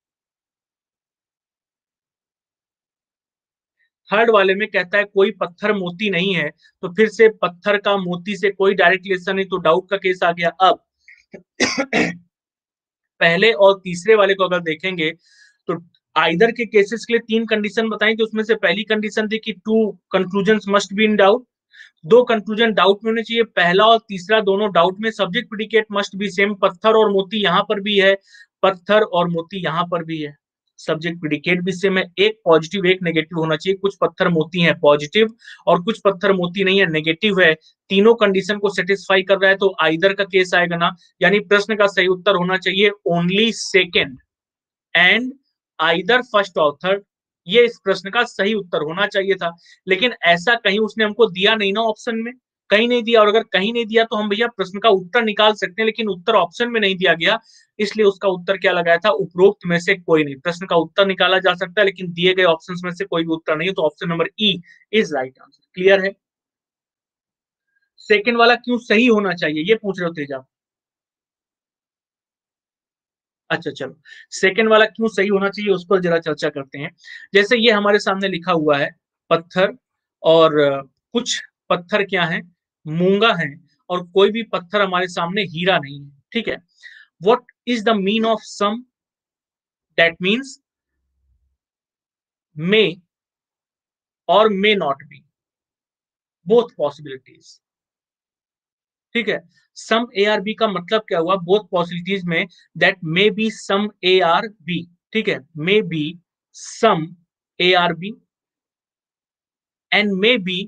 थर्ड वाले में कहता है कोई पत्थर मोती नहीं है, तो फिर से पत्थर का मोती से कोई डायरेक्ट रिलेशन नहीं, तो डाउट का केस आ गया। अब पहले और तीसरे वाले को अगर देखेंगे, तो आइदर के केसेस के लिए तीन कंडीशन बताई थी, उसमें से पहली कंडीशन थी कि two conclusion must be in doubt, दो कंक्लूजन डाउट में होने चाहिए, पहला और तीसरा दोनों डाउट में, subject predicate must be same, पत्थर और मोती यहां पर भी है, पत्थर और मोती यहां पर भी है, सब्जेक्ट प्रिडिकेट भी सेम है, एक पॉजिटिव एक नेगेटिव होना चाहिए, कुछ पत्थर मोती है पॉजिटिव और कुछ पत्थर मोती नहीं है नेगेटिव है, तीनों कंडीशन को सेटिस्फाई कर रहा है, तो आइदर का केस आएगा ना। यानी प्रश्न का सही उत्तर होना चाहिए only second and either first और थर्ड, ये इस प्रश्न का सही उत्तर होना चाहिए था। लेकिन ऐसा कहीं उसने हमको दिया नहीं ना ऑप्शन में, कहीं नहीं दिया, और अगर कहीं नहीं दिया तो हम भैया प्रश्न का उत्तर निकाल सकते हैं, लेकिन उत्तर ऑप्शन में नहीं दिया गया, इसलिए उसका उत्तर क्या लगाया था, उपरोक्त में से कोई नहीं। प्रश्न का उत्तर निकाला जा सकता है, लेकिन दिए गए ऑप्शन में से कोई भी उत्तर नहीं, तो option number E is right answer. Clear है? सेकेंड वाला क्यों सही होना चाहिए, ये पूछ रहे हो तेजा? अच्छा चलो, सेकंड वाला क्यों सही होना चाहिए उस पर जरा चर्चा करते हैं। जैसे ये हमारे सामने लिखा हुआ है, पत्थर और अ, कुछ पत्थर क्या है, मूंगा है, और कोई भी पत्थर हमारे सामने हीरा नहीं है, ठीक है। What is the mean of some? That means may और may not be, both possibilities, ठीक है। सम ए आर बी का मतलब क्या हुआ, बोथ पॉसिबिलिटीज में, that may be some A are B, ठीक है, may be some A are B and may be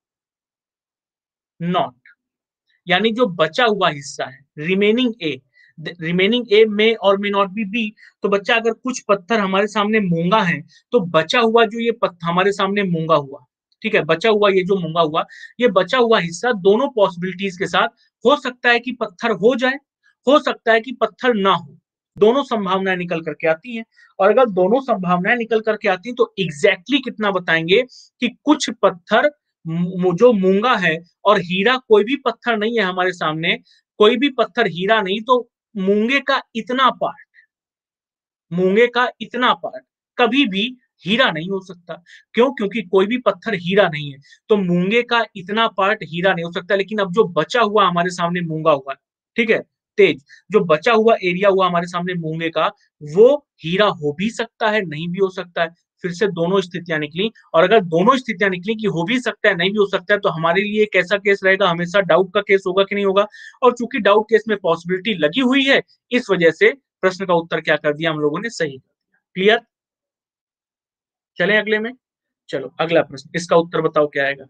not, यानी जो बचा हुआ हिस्सा है रिमेनिंग ए, रिमेनिंग ए में और मे नॉट बी बी। तो बच्चा अगर कुछ पत्थर हमारे सामने मूंगा है, तो बचा हुआ जो ये पत्थर हमारे सामने मूंगा हुआ, ठीक है, बचा हुआ ये जो मूंगा हुआ, ये बचा हुआ हिस्सा दोनों पॉसिबिलिटीज के साथ, हो सकता है कि पत्थर हो जाए, हो सकता है कि पत्थर ना हो, दोनों संभावनाएं निकल करके आती हैं। और अगर दोनों संभावनाएं निकल करके आती हैं, तो एग्जैक्टली exactly कितना बताएंगे कि कुछ पत्थर जो मूंगा है, और हीरा कोई भी पत्थर नहीं है हमारे सामने, कोई भी पत्थर हीरा नहीं, तो मूंगे का इतना पार्ट, मूंगे का इतना पार्ट कभी भी हीरा नहीं हो सकता। क्यों? क्योंकि कोई भी पत्थर हीरा नहीं है, तो मूंगे का इतना पार्ट हीरा नहीं हो सकता। लेकिन अब जो बचा हुआ हमारे सामने मूंगा हुआ है, ठीक है, तेज, जो बचा हुआ एरिया हुआ हमारे सामने मूंगे का, वो हीरा हो भी सकता है, नहीं भी हो सकता है। फिर से दोनों स्थितियां निकली, और अगर दोनों स्थितियां निकली कि हो भी सकता है नहीं भी हो सकता है, तो हमारे लिए कैसा केस रहेगा, हमेशा डाउट का केस होगा कि नहीं होगा। और चूंकि डाउट केस में पॉसिबिलिटी लगी हुई है, इस वजह से प्रश्न का उत्तर क्या कर दिया हम लोगों ने, सही कर दिया। क्लियर? चलें अगले में। चलो अगला प्रश्न, इसका उत्तर बताओ क्या आएगा।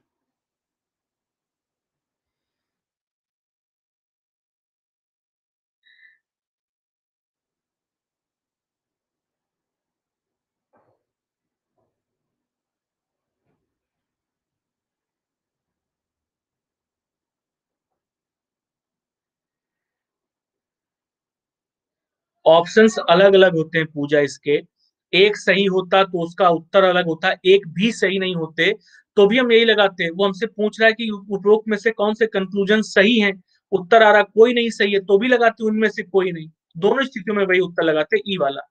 ऑप्शंस अलग अलग होते हैं पूजा इसके, एक सही होता तो उसका उत्तर अलग होता, एक भी सही नहीं होते तो भी हम यही लगाते। वो हमसे पूछ रहा है कि उपरोक्त में से कौन से कंक्लूजन सही हैं, उत्तर आ रहा कोई नहीं सही है, तो भी लगाते उनमें से कोई नहीं। दोनों स्थितियों में वही उत्तर लगाते, ई वाला।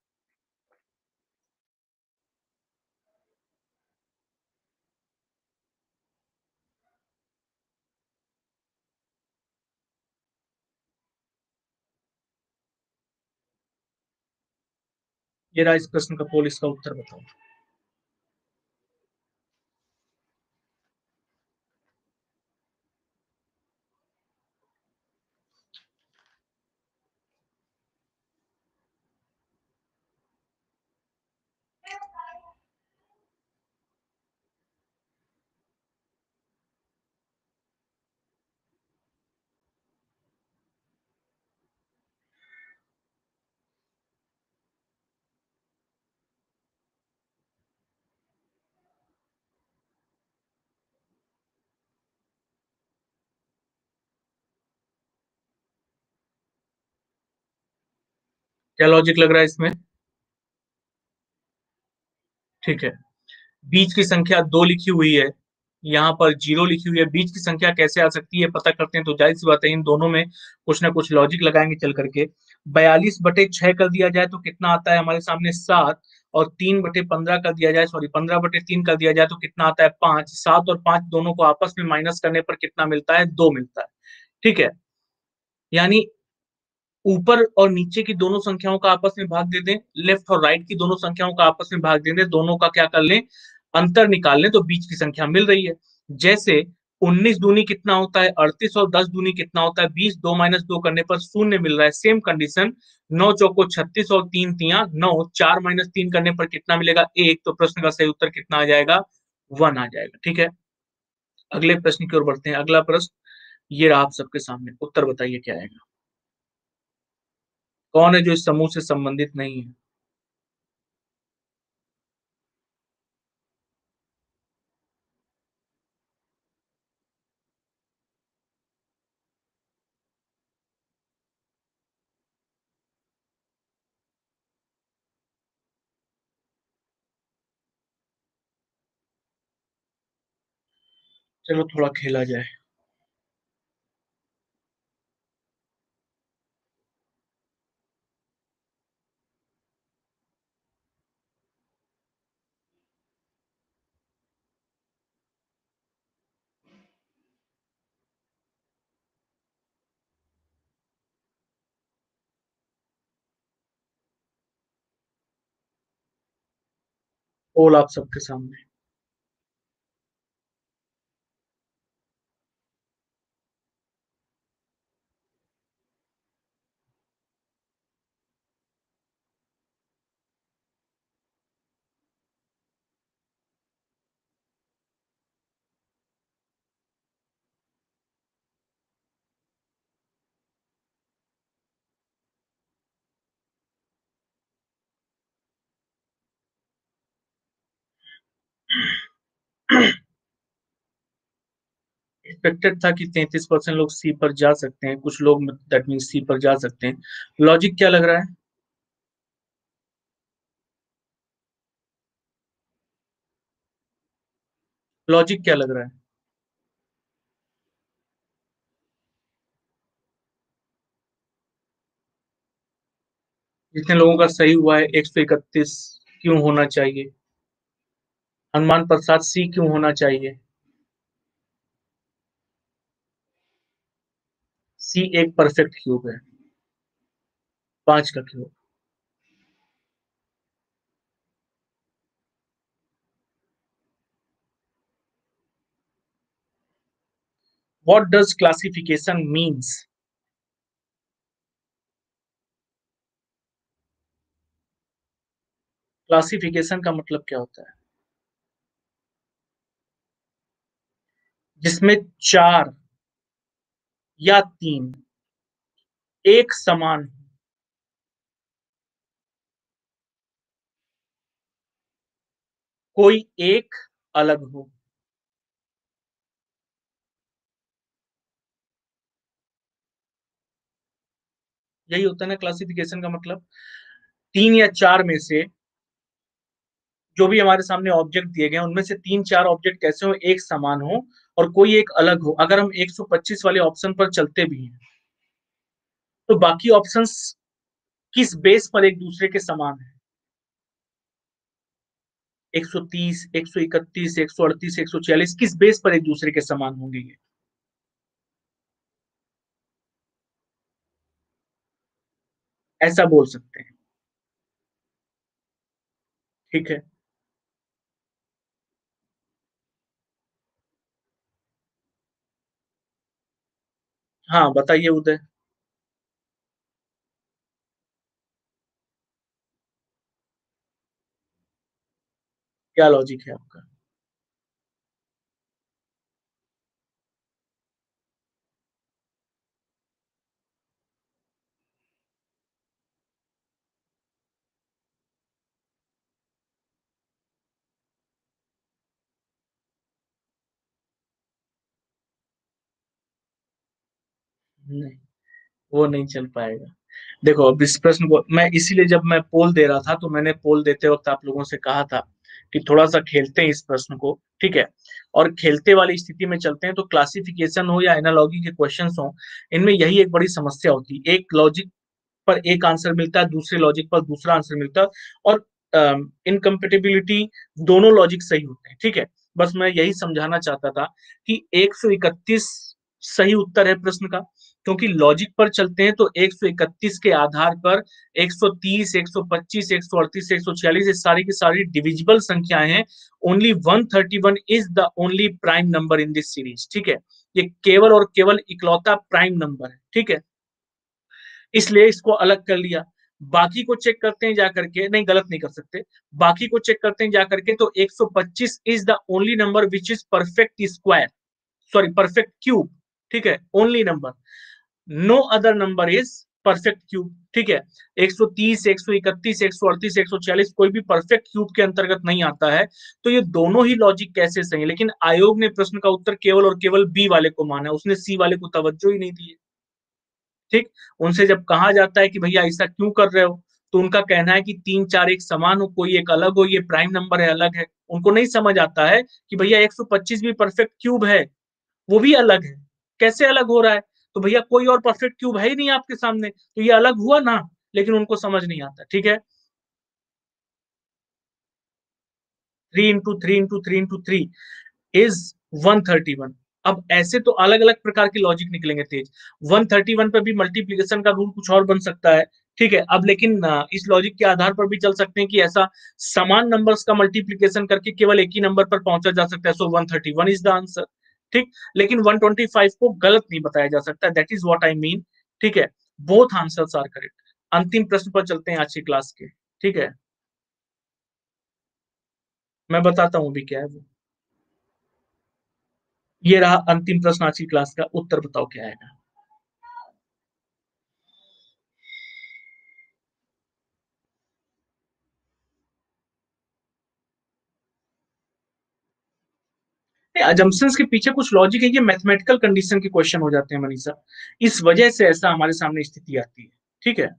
ये रहा इस प्रश्न का पोल, इसका उत्तर बताओ। क्या लॉजिक लग रहा है इसमें? ठीक है। बीच की संख्या दो लिखी हुई है, यहाँ पर जीरो लिखी हुई है, बीच की संख्या कैसे आ सकती है पता करते हैं। तो जाहिर सी बात है इन दोनों में कुछ ना कुछ लॉजिक लगाएंगे चल करके। बयालीस बटे छह कर दिया जाए तो कितना आता है हमारे सामने? सात। और तीन बटे पंद्रह कर दिया जाए, सॉरी पंद्रह बटे तीन कर दिया जाए तो कितना आता है? पांच। सात और पांच दोनों को आपस में माइनस करने पर कितना मिलता है? दो मिलता है। ठीक है। यानी ऊपर और नीचे की दोनों संख्याओं का आपस में भाग दे दें, लेफ्ट और राइट की दोनों संख्याओं का आपस में भाग दे दें, दोनों का क्या कर लें? अंतर निकाल लें, तो बीच की संख्या मिल रही है। जैसे उन्नीस दूनी कितना होता है? अड़तीस। और दस दूनी कितना होता है? बीस। दो माइनस दो करने पर शून्य मिल रहा है। सेम कंडीशन, नौ चौको छत्तीस और तीन तिया नौ, चार माइनस तीन करने पर कितना मिलेगा? एक। तो प्रश्न का सही उत्तर कितना आ जाएगा? वन आ जाएगा। ठीक है। अगले प्रश्न की ओर बढ़ते हैं। अगला प्रश्न ये रहा आप सबके सामने, उत्तर बताइए क्या आएगा। कौन है जो इस समूह से संबंधित नहीं है? चलो थोड़ा खेला जाए। पोल आप सबके सामने। एक्सपेक्टेड था कि तैंतीस परसेंट लोग सी पर जा सकते हैं, कुछ लोग दैट मीन सी पर जा सकते हैं। लॉजिक क्या लग रहा है? लॉजिक क्या लग रहा है? जितने लोगों का सही हुआ है एक सौ इकतीस क्यों होना चाहिए? हनुमान प्रसाद सी क्यों होना चाहिए? सी एक परफेक्ट क्यूब है, पांच का cube. What does classification means? Classification का मतलब क्या होता है? जिसमें चार या तीन एक समान, कोई एक अलग हो। यही होता है ना क्लासिफिकेशन का मतलब। तीन या चार में से जो भी हमारे सामने ऑब्जेक्ट दिए गए हैं उनमें से तीन चार ऑब्जेक्ट कैसे हो? एक समान हो और कोई एक अलग हो। अगर हम एक सौ पच्चीस वाले ऑप्शन पर चलते भी हैं तो बाकी ऑप्शंस किस बेस पर एक दूसरे के समान है? एक सौ तीस, एक सौ इकतीस, एक सौ अड़तीस, एक सौ छियालीस किस बेस पर एक दूसरे के समान होंगे ये? ऐसा बोल सकते हैं। ठीक है। हाँ बताइए उदय। क्या लॉजिक है आपका? नहीं, वो नहीं चल पाएगा। देखो अब इस प्रश्न को मैं इसीलिए जब मैं पोल दे रहा था तो मैंने पोल देते वक्त आप लोगों से कहा था कि थोड़ा सा खेलते हैं इस प्रश्न को, ठीक है। और खेलते वाली स्थिति में चलते हैं तो क्लासिफिकेशन हो या एनालॉजी के क्वेश्चंस हो, इनमें यही एक बड़ी समस्या होती है। एक लॉजिक पर एक आंसर मिलता है, दूसरे लॉजिक पर दूसरा आंसर मिलता है, और इनकम्पेटिबिलिटी दोनों लॉजिक सही होते हैं, ठीक है। बस मैं यही समझाना चाहता था कि एक सौ इकतीस सही उत्तर है प्रश्न का, क्योंकि लॉजिक पर चलते हैं तो एक सौ इकतीस के आधार पर एक सौ तीस, एक सौ पच्चीस, एक सौ अड़तीस, एक सौ छियालीस, ये सारी की सारी डिविजिबल संख्याएं हैं। Only one thirty one is the only prime number in this series, ठीक है। ये केवल और केवल इकलौता प्राइम नंबर है, ठीक है। इसलिए इसको अलग कर लिया। बाकी को चेक करते हैं जाकर के, नहीं गलत नहीं कर सकते, बाकी को चेक करते हैं जाकर के तो एक सौ पच्चीस is the only number which is perfect square, sorry perfect cube, ठीक है, only number. No other number is perfect cube, ठीक है। एक सौ तीस, एक सौ इकतीस, एक सौ अड़तीस, एक सौ छियालीस कोई भी परफेक्ट क्यूब के अंतर्गत नहीं आता है। तो ये दोनों ही लॉजिक कैसे सही है, लेकिन आयोग ने प्रश्न का उत्तर केवल और केवल बी वाले को माना, उसने सी वाले को तवज्जो ही नहीं दी है, ठीक। उनसे जब कहा जाता है कि भैया ऐसा क्यों कर रहे हो, तो उनका कहना है कि तीन चार एक समान हो, कोई एक अलग हो, ये प्राइम नंबर है, अलग है। उनको नहीं समझ आता है कि भैया एक सौ पच्चीस भी परफेक्ट क्यूब है, वो भी अलग है, कैसे अलग हो रहा है। तो भैया कोई और परफेक्ट क्यूब है ही नहीं आपके सामने, तो ये अलग हुआ ना, लेकिन उनको समझ नहीं आता, ठीक है। Three into three into three into three is one thirty one. अब ऐसे तो अलग अलग प्रकार के लॉजिक निकलेंगे तेज। वन थर्टी वन पे भी मल्टीप्लीकेशन का रूल कुछ और बन सकता है, ठीक है। अब लेकिन अ, इस लॉजिक के आधार पर भी चल सकते हैं कि ऐसा समान नंबर्स का मल्टीप्लीकेशन करके केवल एक ही नंबर पर पहुंचा जा सकता है, so one thirty one is the answer, ठीक। लेकिन वन ट्वेंटी फाइव को गलत नहीं बताया जा सकता, that is what I mean, ठीक है। Both answers are correct. अंतिम प्रश्न पर चलते हैं आज की क्लास के, ठीक है। मैं बताता हूँ अभी क्या है वो। ये रहा अंतिम प्रश्न आज की क्लास का, उत्तर बताओ क्या है। अजम्पशंस के पीछे कुछ लॉजिक है, ये मैथमेटिकल कंडीशन के क्वेश्चन हो जाते हैं मनीषा, इस वजह से ऐसा हमारे सामने स्थिति आती है, ठीक है।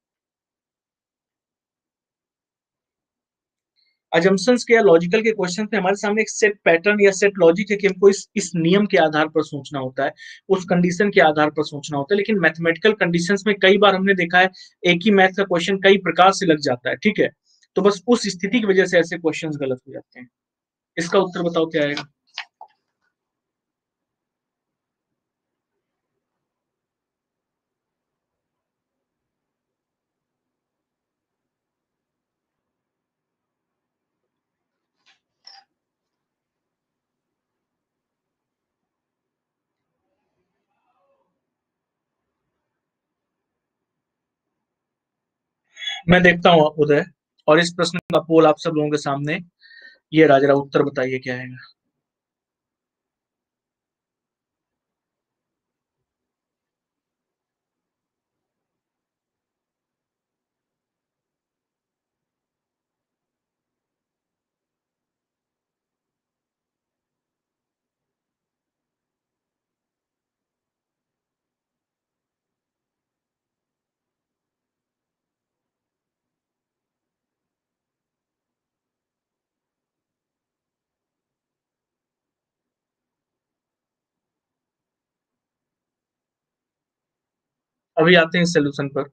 अजम्पशंस के या लॉजिकल के क्वेश्चन में हमारे सामने एक सेट पैटर्न या सेट लॉजिक है कि हमको इस इस नियम के आधार पर सोचना होता है, उस कंडीशन के आधार पर सोचना होता है। लेकिन मैथमेटिकल कंडीशंस में कई बार हमने देखा है एक ही मैथ का क्वेश्चन कई प्रकार से लग जाता है, ठीक है। तो बस उस स्थिति की वजह से ऐसे क्वेश्चंस गलत हो जाते हैं। इसका उत्तर बताओ क्या है। मैं देखता हूँ उदय, और इस प्रश्न का पोल आप सब लोगों के सामने ये रहा, जरा उत्तर बताइए क्या है। अभी आते हैं सोल्यूशन पर।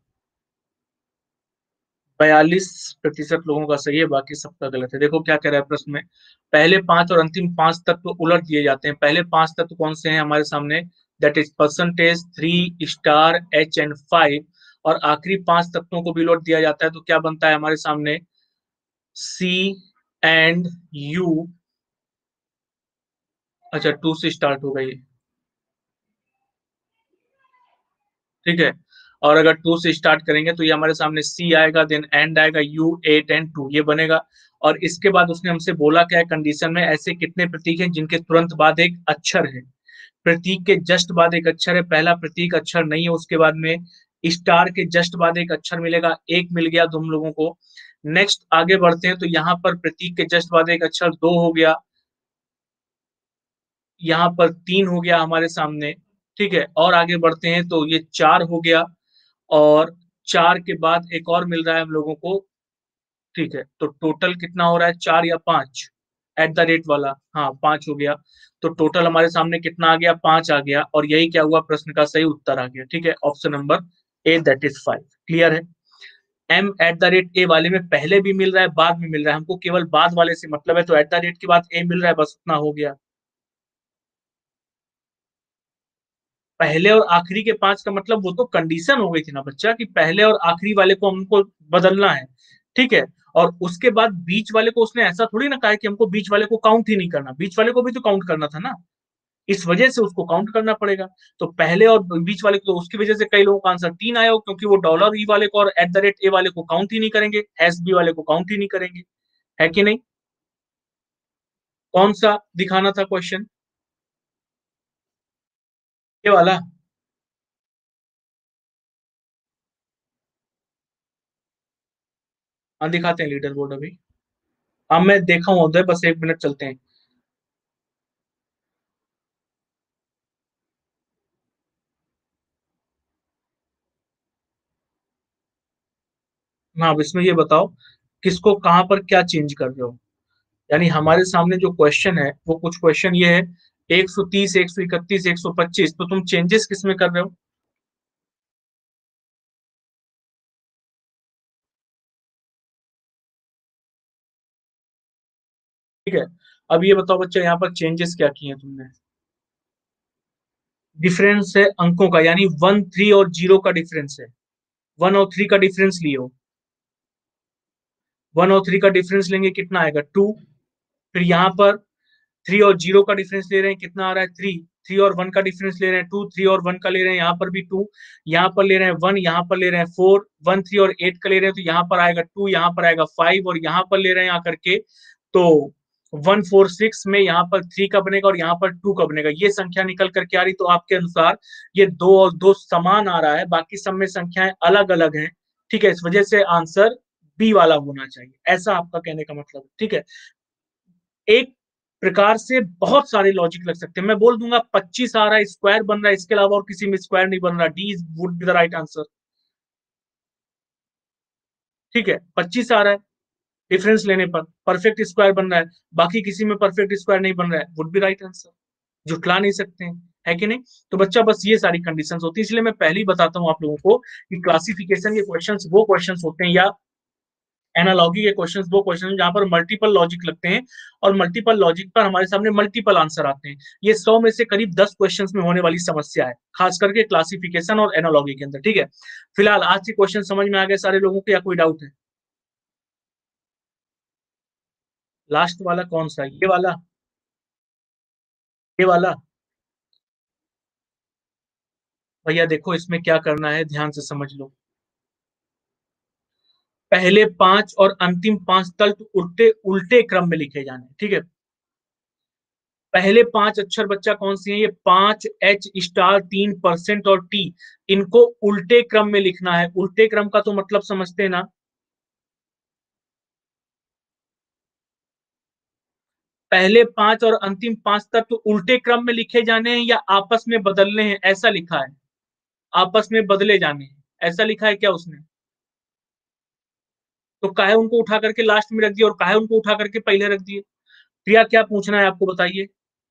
बयालीस प्रतिशत लोगों का सही है, बाकी सबका गलत है। देखो क्या कह रहा है प्रश्न में, पहले पांच और अंतिम पांच तत्व तो उलट दिए जाते हैं। पहले पांच तत्व तो कौन से हैं हमारे सामने, that is percentage, three star, H and five. और आखिरी पांच तत्वों को भी उलट दिया जाता है, तो क्या बनता है हमारे सामने, सी एंड यू। अच्छा, टू से स्टार्ट हो गई, ठीक है। और अगर टू से स्टार्ट करेंगे तो ये हमारे सामने सी आएगा, देन एंड आएगा, यू, एट एंड टू, ये बनेगा। और इसके बाद उसने हमसे बोला क्या है कंडीशन में, ऐसे कितने प्रतीक हैं जिनके तुरंत बाद एक अक्षर है। प्रतीक के जस्ट बाद एक अक्षर है, पहला प्रतीक अक्षर नहीं है, उसके बाद में स्टार के जस्ट बाद एक अक्षर मिलेगा, एक मिल गया तुम लोगों को। नेक्स्ट आगे बढ़ते हैं तो यहाँ पर प्रतीक के जस्ट बाद एक अक्षर दो हो गया, यहाँ पर तीन हो गया हमारे सामने, ठीक है। और आगे बढ़ते हैं तो ये चार हो गया, और चार के बाद एक और मिल रहा है हम लोगों को, ठीक है, तो टोटल कितना हो रहा है, चार या पांच, एट द रेट वाला, हाँ पांच हो गया। तो टोटल हमारे सामने कितना आ गया, पांच आ गया, और यही क्या हुआ, प्रश्न का सही उत्तर आ गया। ठीक है, option number A that is five. Clear है। M at the rate A वाले में पहले भी मिल रहा है, बाद में मिल रहा है, हमको केवल बाद वाले से मतलब है, तो एट द रेट के बाद ए मिल रहा है, बस उतना हो गया। पहले और आखिरी के पांच का मतलब वो तो कंडीशन हो गई थी ना बच्चा, कि पहले और आखिरी वाले को हमको बदलना है। ठीक है, और उसके बाद बीच वाले को उसने ऐसा थोड़ी ना कहा है कि हमको बीच वाले को काउंट ही नहीं करना, बीच वाले को भी तो काउंट करना था ना, इस वजह से उसको काउंट करना पड़ेगा। तो पहले और बीच वाले को, तो उसकी वजह से कई लोगों का आंसर तीन आया हो, क्योंकि वो डॉलर ई वाले को और एट द रेट ए वाले को काउंट ही नहीं करेंगे, हैश बी वाले को काउंट ही नहीं करेंगे, है कि नहीं। कौन सा दिखाना था क्वेश्चन, ये वाला। हाँ दिखाते हैं लीडर बोर्ड अभी। अब मैं देखा हूँ उधर, बस एक मिनट चलते हैं। हाँ, अब इसमें ये बताओ किसको कहाँ पर क्या चेंज कर रहे हो। यानी हमारे सामने जो क्वेश्चन है वो कुछ क्वेश्चन ये है, एक सौ तीस, एक सौ इकतीस, एक सौ पच्चीस, तो तुम चेंजेस किस में कर रहे हो। ठीक है, अब ये बताओ बच्चा, यहाँ पर चेंजेस क्या किए हैं तुमने। डिफरेंस है अंकों का, यानी वन थ्री और जीरो का डिफरेंस है, वन और थ्री का डिफरेंस लियो। वन और थ्री का डिफरेंस लेंगे कितना आएगा, टू। फिर यहाँ पर थ्री और जीरो का डिफरेंस ले रहे हैं, कितना आ रहा है, थ्री। थ्री और वन का डिफरेंस ले रहे हैं, टू। थ्री और वन का ले रहे हैं, यहाँ पर भी टू। यहाँ पर ले रहे हैं वन, यहाँ पर ले रहे हैं फोर। वन थ्री और एट का ले रहे हैं, तो यहाँ पर आएगा टू, यहाँ पर आएगा फाइव, और यहाँ पर ले रहे हैं आकर के, तो वन फोर सिक्स में यहाँ पर थ्री का बनेगा और यहाँ पर टू का बनेगा। ये संख्या निकल करके आ रही, तो आपके अनुसार ये दो और दो समान आ रहा है, बाकी सब में संख्याएं अलग अलग हैं। ठीक है, इस वजह से आंसर बी वाला होना चाहिए, ऐसा आपका कहने का मतलब है। ठीक है, एक प्रकार से बहुत सारे लॉजिक लग सकते हैं, मैं बोल दूंगा पच्चीस आ रहा है, स्क्वायर बन रहा है, इसके अलावा और किसी में स्क्वायर नहीं बन रहा, D would be the right answer. ठीक है, पच्चीस आ रहा है, डिफरेंस लेने पर परफेक्ट स्क्वायर बन रहा है, बाकी किसी में परफेक्ट स्क्वायर नहीं बन रहा है, वुड बी राइट आंसर। जुटला नहीं सकते हैं, है कि नहीं। तो बच्चा बस ये सारी कंडीशंस होती है, इसलिए मैं पहले ही बताता हूँ आप लोगों को कि क्लासिफिकेशन के क्वेश्चंस वो क्वेश्चंस होते हैं, या एनालॉजी के क्वेश्चंस वो क्वेश्चन जहां पर मल्टीपल लॉजिक लगते हैं, और मल्टीपल लॉजिक पर हमारे सामने मल्टीपल आंसर आते हैं। ये सौ में से करीब दस क्वेश्चंस में होने वाली समस्या है, खास करके क्लासिफिकेशन और एनालॉजी के अंदर। ठीक है, फिलहाल आज के क्वेश्चन समझ में आ गए सारे लोगों को, या कोई डाउट है। लास्ट वाला कौन सा, ये वाला, ये वाला। भैया देखो, इसमें क्या करना है ध्यान से समझ लो। पहले पांच और अंतिम पांच तल तो उल्टे उल्टे क्रम में लिखे जाने, ठीक है। पहले पांच अक्षर बच्चा कौन सी है, ये पांच, एच स्टार, तीन, परसेंट और टी, इनको उल्टे क्रम में लिखना है। उल्टे क्रम का तो मतलब समझते हैं ना, पहले पांच और अंतिम पांच तक तो उल्टे क्रम में लिखे जाने हैं या आपस में बदलने हैं, ऐसा लिखा है। आपस में बदले जाने हैं, ऐसा लिखा है क्या उसने। तो काहे उनको उठा करके लास्ट में रख दिया, और काहे उनको उठा करके पहले रख दिए। प्रिया क्या पूछना है आपको, बताइए।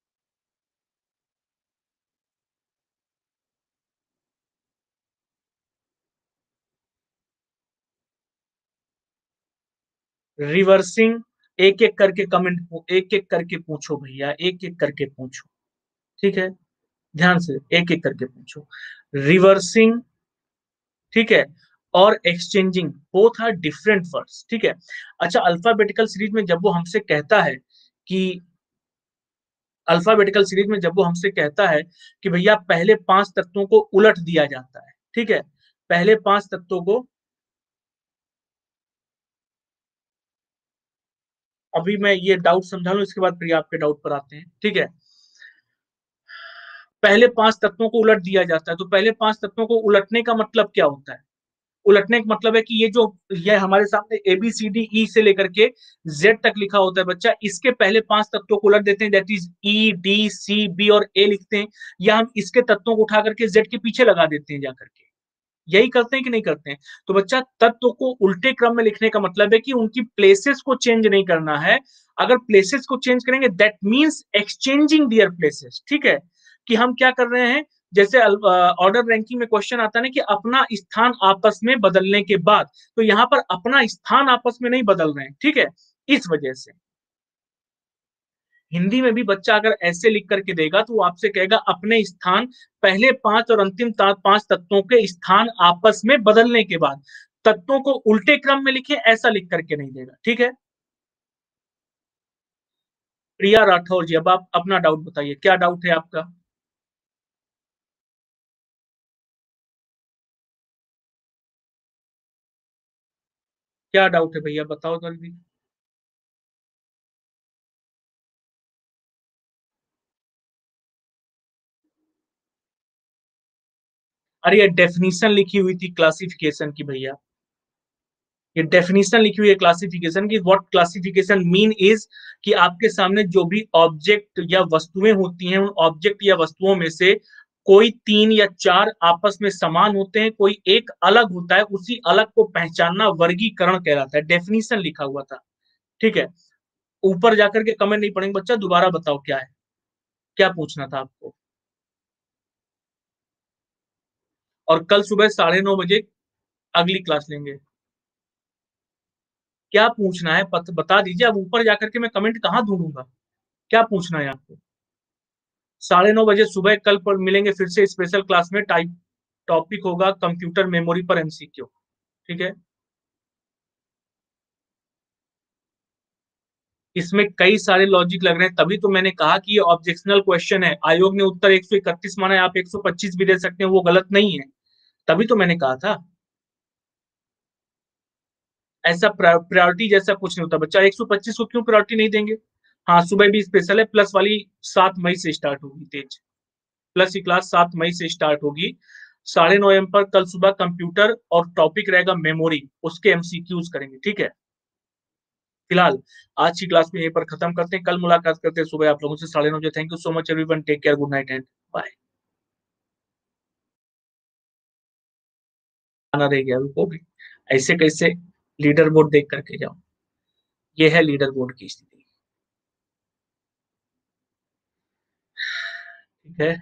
रिवर्सिंग, एक एक करके कमेंट, एक एक करके पूछो भैया, एक एक करके पूछो। ठीक है, ध्यान से एक एक करके पूछो। रिवर्सिंग, ठीक है, और exchanging both are different words. ठीक है, अच्छा, अल्फाबेटिकल सीरीज में जब वो हमसे कहता है कि अल्फाबेटिकल सीरीज में जब वो हमसे कहता है कि भैया पहले पांच तत्वों को उलट दिया जाता है, ठीक है, पहले पांच तत्वों को, अभी मैं ये डाउट समझा लूं, इसके बाद फिर आपके डाउट पर आते हैं। ठीक है, पहले पांच तत्वों को उलट दिया जाता है, तो पहले पांच तत्वों को उलटने का मतलब क्या होता है। उलटने का मतलब है कि ये जो, ये हमारे सामने A B C D E से लेकर के जेड तक लिखा होता है बच्चा, इसके पहले पांच तत्वों को उलट देते हैं, that is E D C B और ए लिखते हैं, या हम इसके तत्वों को उठा करके जेड के पीछे लगा देते हैं जाकर के। यही करते हैं कि नहीं करते हैं? तो बच्चा तत्व को उल्टे क्रम में लिखने का मतलब है कि उनकी प्लेसेस को चेंज नहीं करना है। अगर प्लेसेस को चेंज करेंगे that means exchanging their places, ठीक है? कि हम क्या कर रहे हैं, जैसे ऑर्डर रैंकिंग में क्वेश्चन आता है ना कि अपना स्थान आपस में बदलने के बाद, तो यहाँ पर अपना स्थान आपस में नहीं बदल रहे हैं, ठीक है? इस वजह से हिंदी में भी बच्चा अगर ऐसे लिख करके देगा तो वो आपसे कहेगा अपने स्थान, पहले पांच और अंतिम पांच तत्वों के स्थान आपस में बदलने के बाद, तत्वों को उल्टे क्रम में लिखे, ऐसा लिख करके नहीं देगा, ठीक है? प्रिया राठौर जी, अब आप अपना डाउट बताइए, क्या डाउट है आपका? क्या डाउट है भैया, बताओ जल्दी। अरे ये डेफिनेशन लिखी हुई थी क्लासिफिकेशन की भैया, ये डेफिनेशन लिखी हुई है क्लासिफिकेशन की। व्हाट क्लासिफिकेशन मीन इज कि आपके सामने जो भी ऑब्जेक्ट या वस्तुएं होती हैं, उन ऑब्जेक्ट या वस्तुओं में से कोई तीन या चार आपस में समान होते हैं, कोई एक अलग होता है, उसी अलग को पहचानना वर्गीकरण कहलाता है। डेफिनेशन लिखा हुआ था, ठीक है? ऊपर जाकर के कमेंट नहीं पढ़ेंगे बच्चा, दोबारा बताओ क्या है, क्या पूछना था आपको? और कल सुबह साढ़े नौ बजे अगली क्लास लेंगे। क्या पूछना है पत, बता दीजिए। अब ऊपर जाकर के मैं कमेंट कहाँ ढूंढूंगा? क्या पूछना है आपको? साढ़े नौ बजे सुबह कल पर मिलेंगे फिर से स्पेशल क्लास में। टाइप टॉपिक होगा कंप्यूटर मेमोरी पर एमसीक्यू, ठीक है? इसमें कई सारे लॉजिक लग रहे हैं, तभी तो मैंने कहा कि ये ऑब्जेक्शनल क्वेश्चन है। आयोग ने उत्तर एक सौ इकतीस माना है, आप एक सौ पच्चीस भी दे सकते हैं, वो गलत नहीं है। तभी तो मैंने कहा था। ऐसा प्रायोरिटी जैसा कुछ नहीं होता बच्चा। एक सौ पच्चीस को क्यों प्रायोरिटी नहीं देंगे? हाँ, सुबह भी स्पेशल है, प्लस वाली सात मई से स्टार्ट होगी तेज। प्लस की क्लास सात मई से स्टार्ट होगी। साढ़े नौ एम पर कल सुबह कंप्यूटर, और टॉपिक रहेगा मेमोरी, उसके एमसीक्यूज करेंगे, ठीक है? फिलहाल आज की क्लास में यहीं पर खत्म करते हैं, कल मुलाकात करते हैं सुबह आप लोगों से साढ़े नौ बजे। Thank you so much everyone, take care, good night and bye. आना रह गया, रुको भी। ऐसे कैसे लीडर बोर्ड देख करके जाओ? ये है लीडर बोर्ड की स्थिति, ठीक है?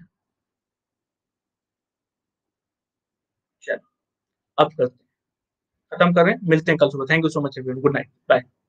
चलो अब करते हैं, खत्म कर रहे हैं, मिलते हैं कल सुबह। Thank you so much everyone, good night, bye.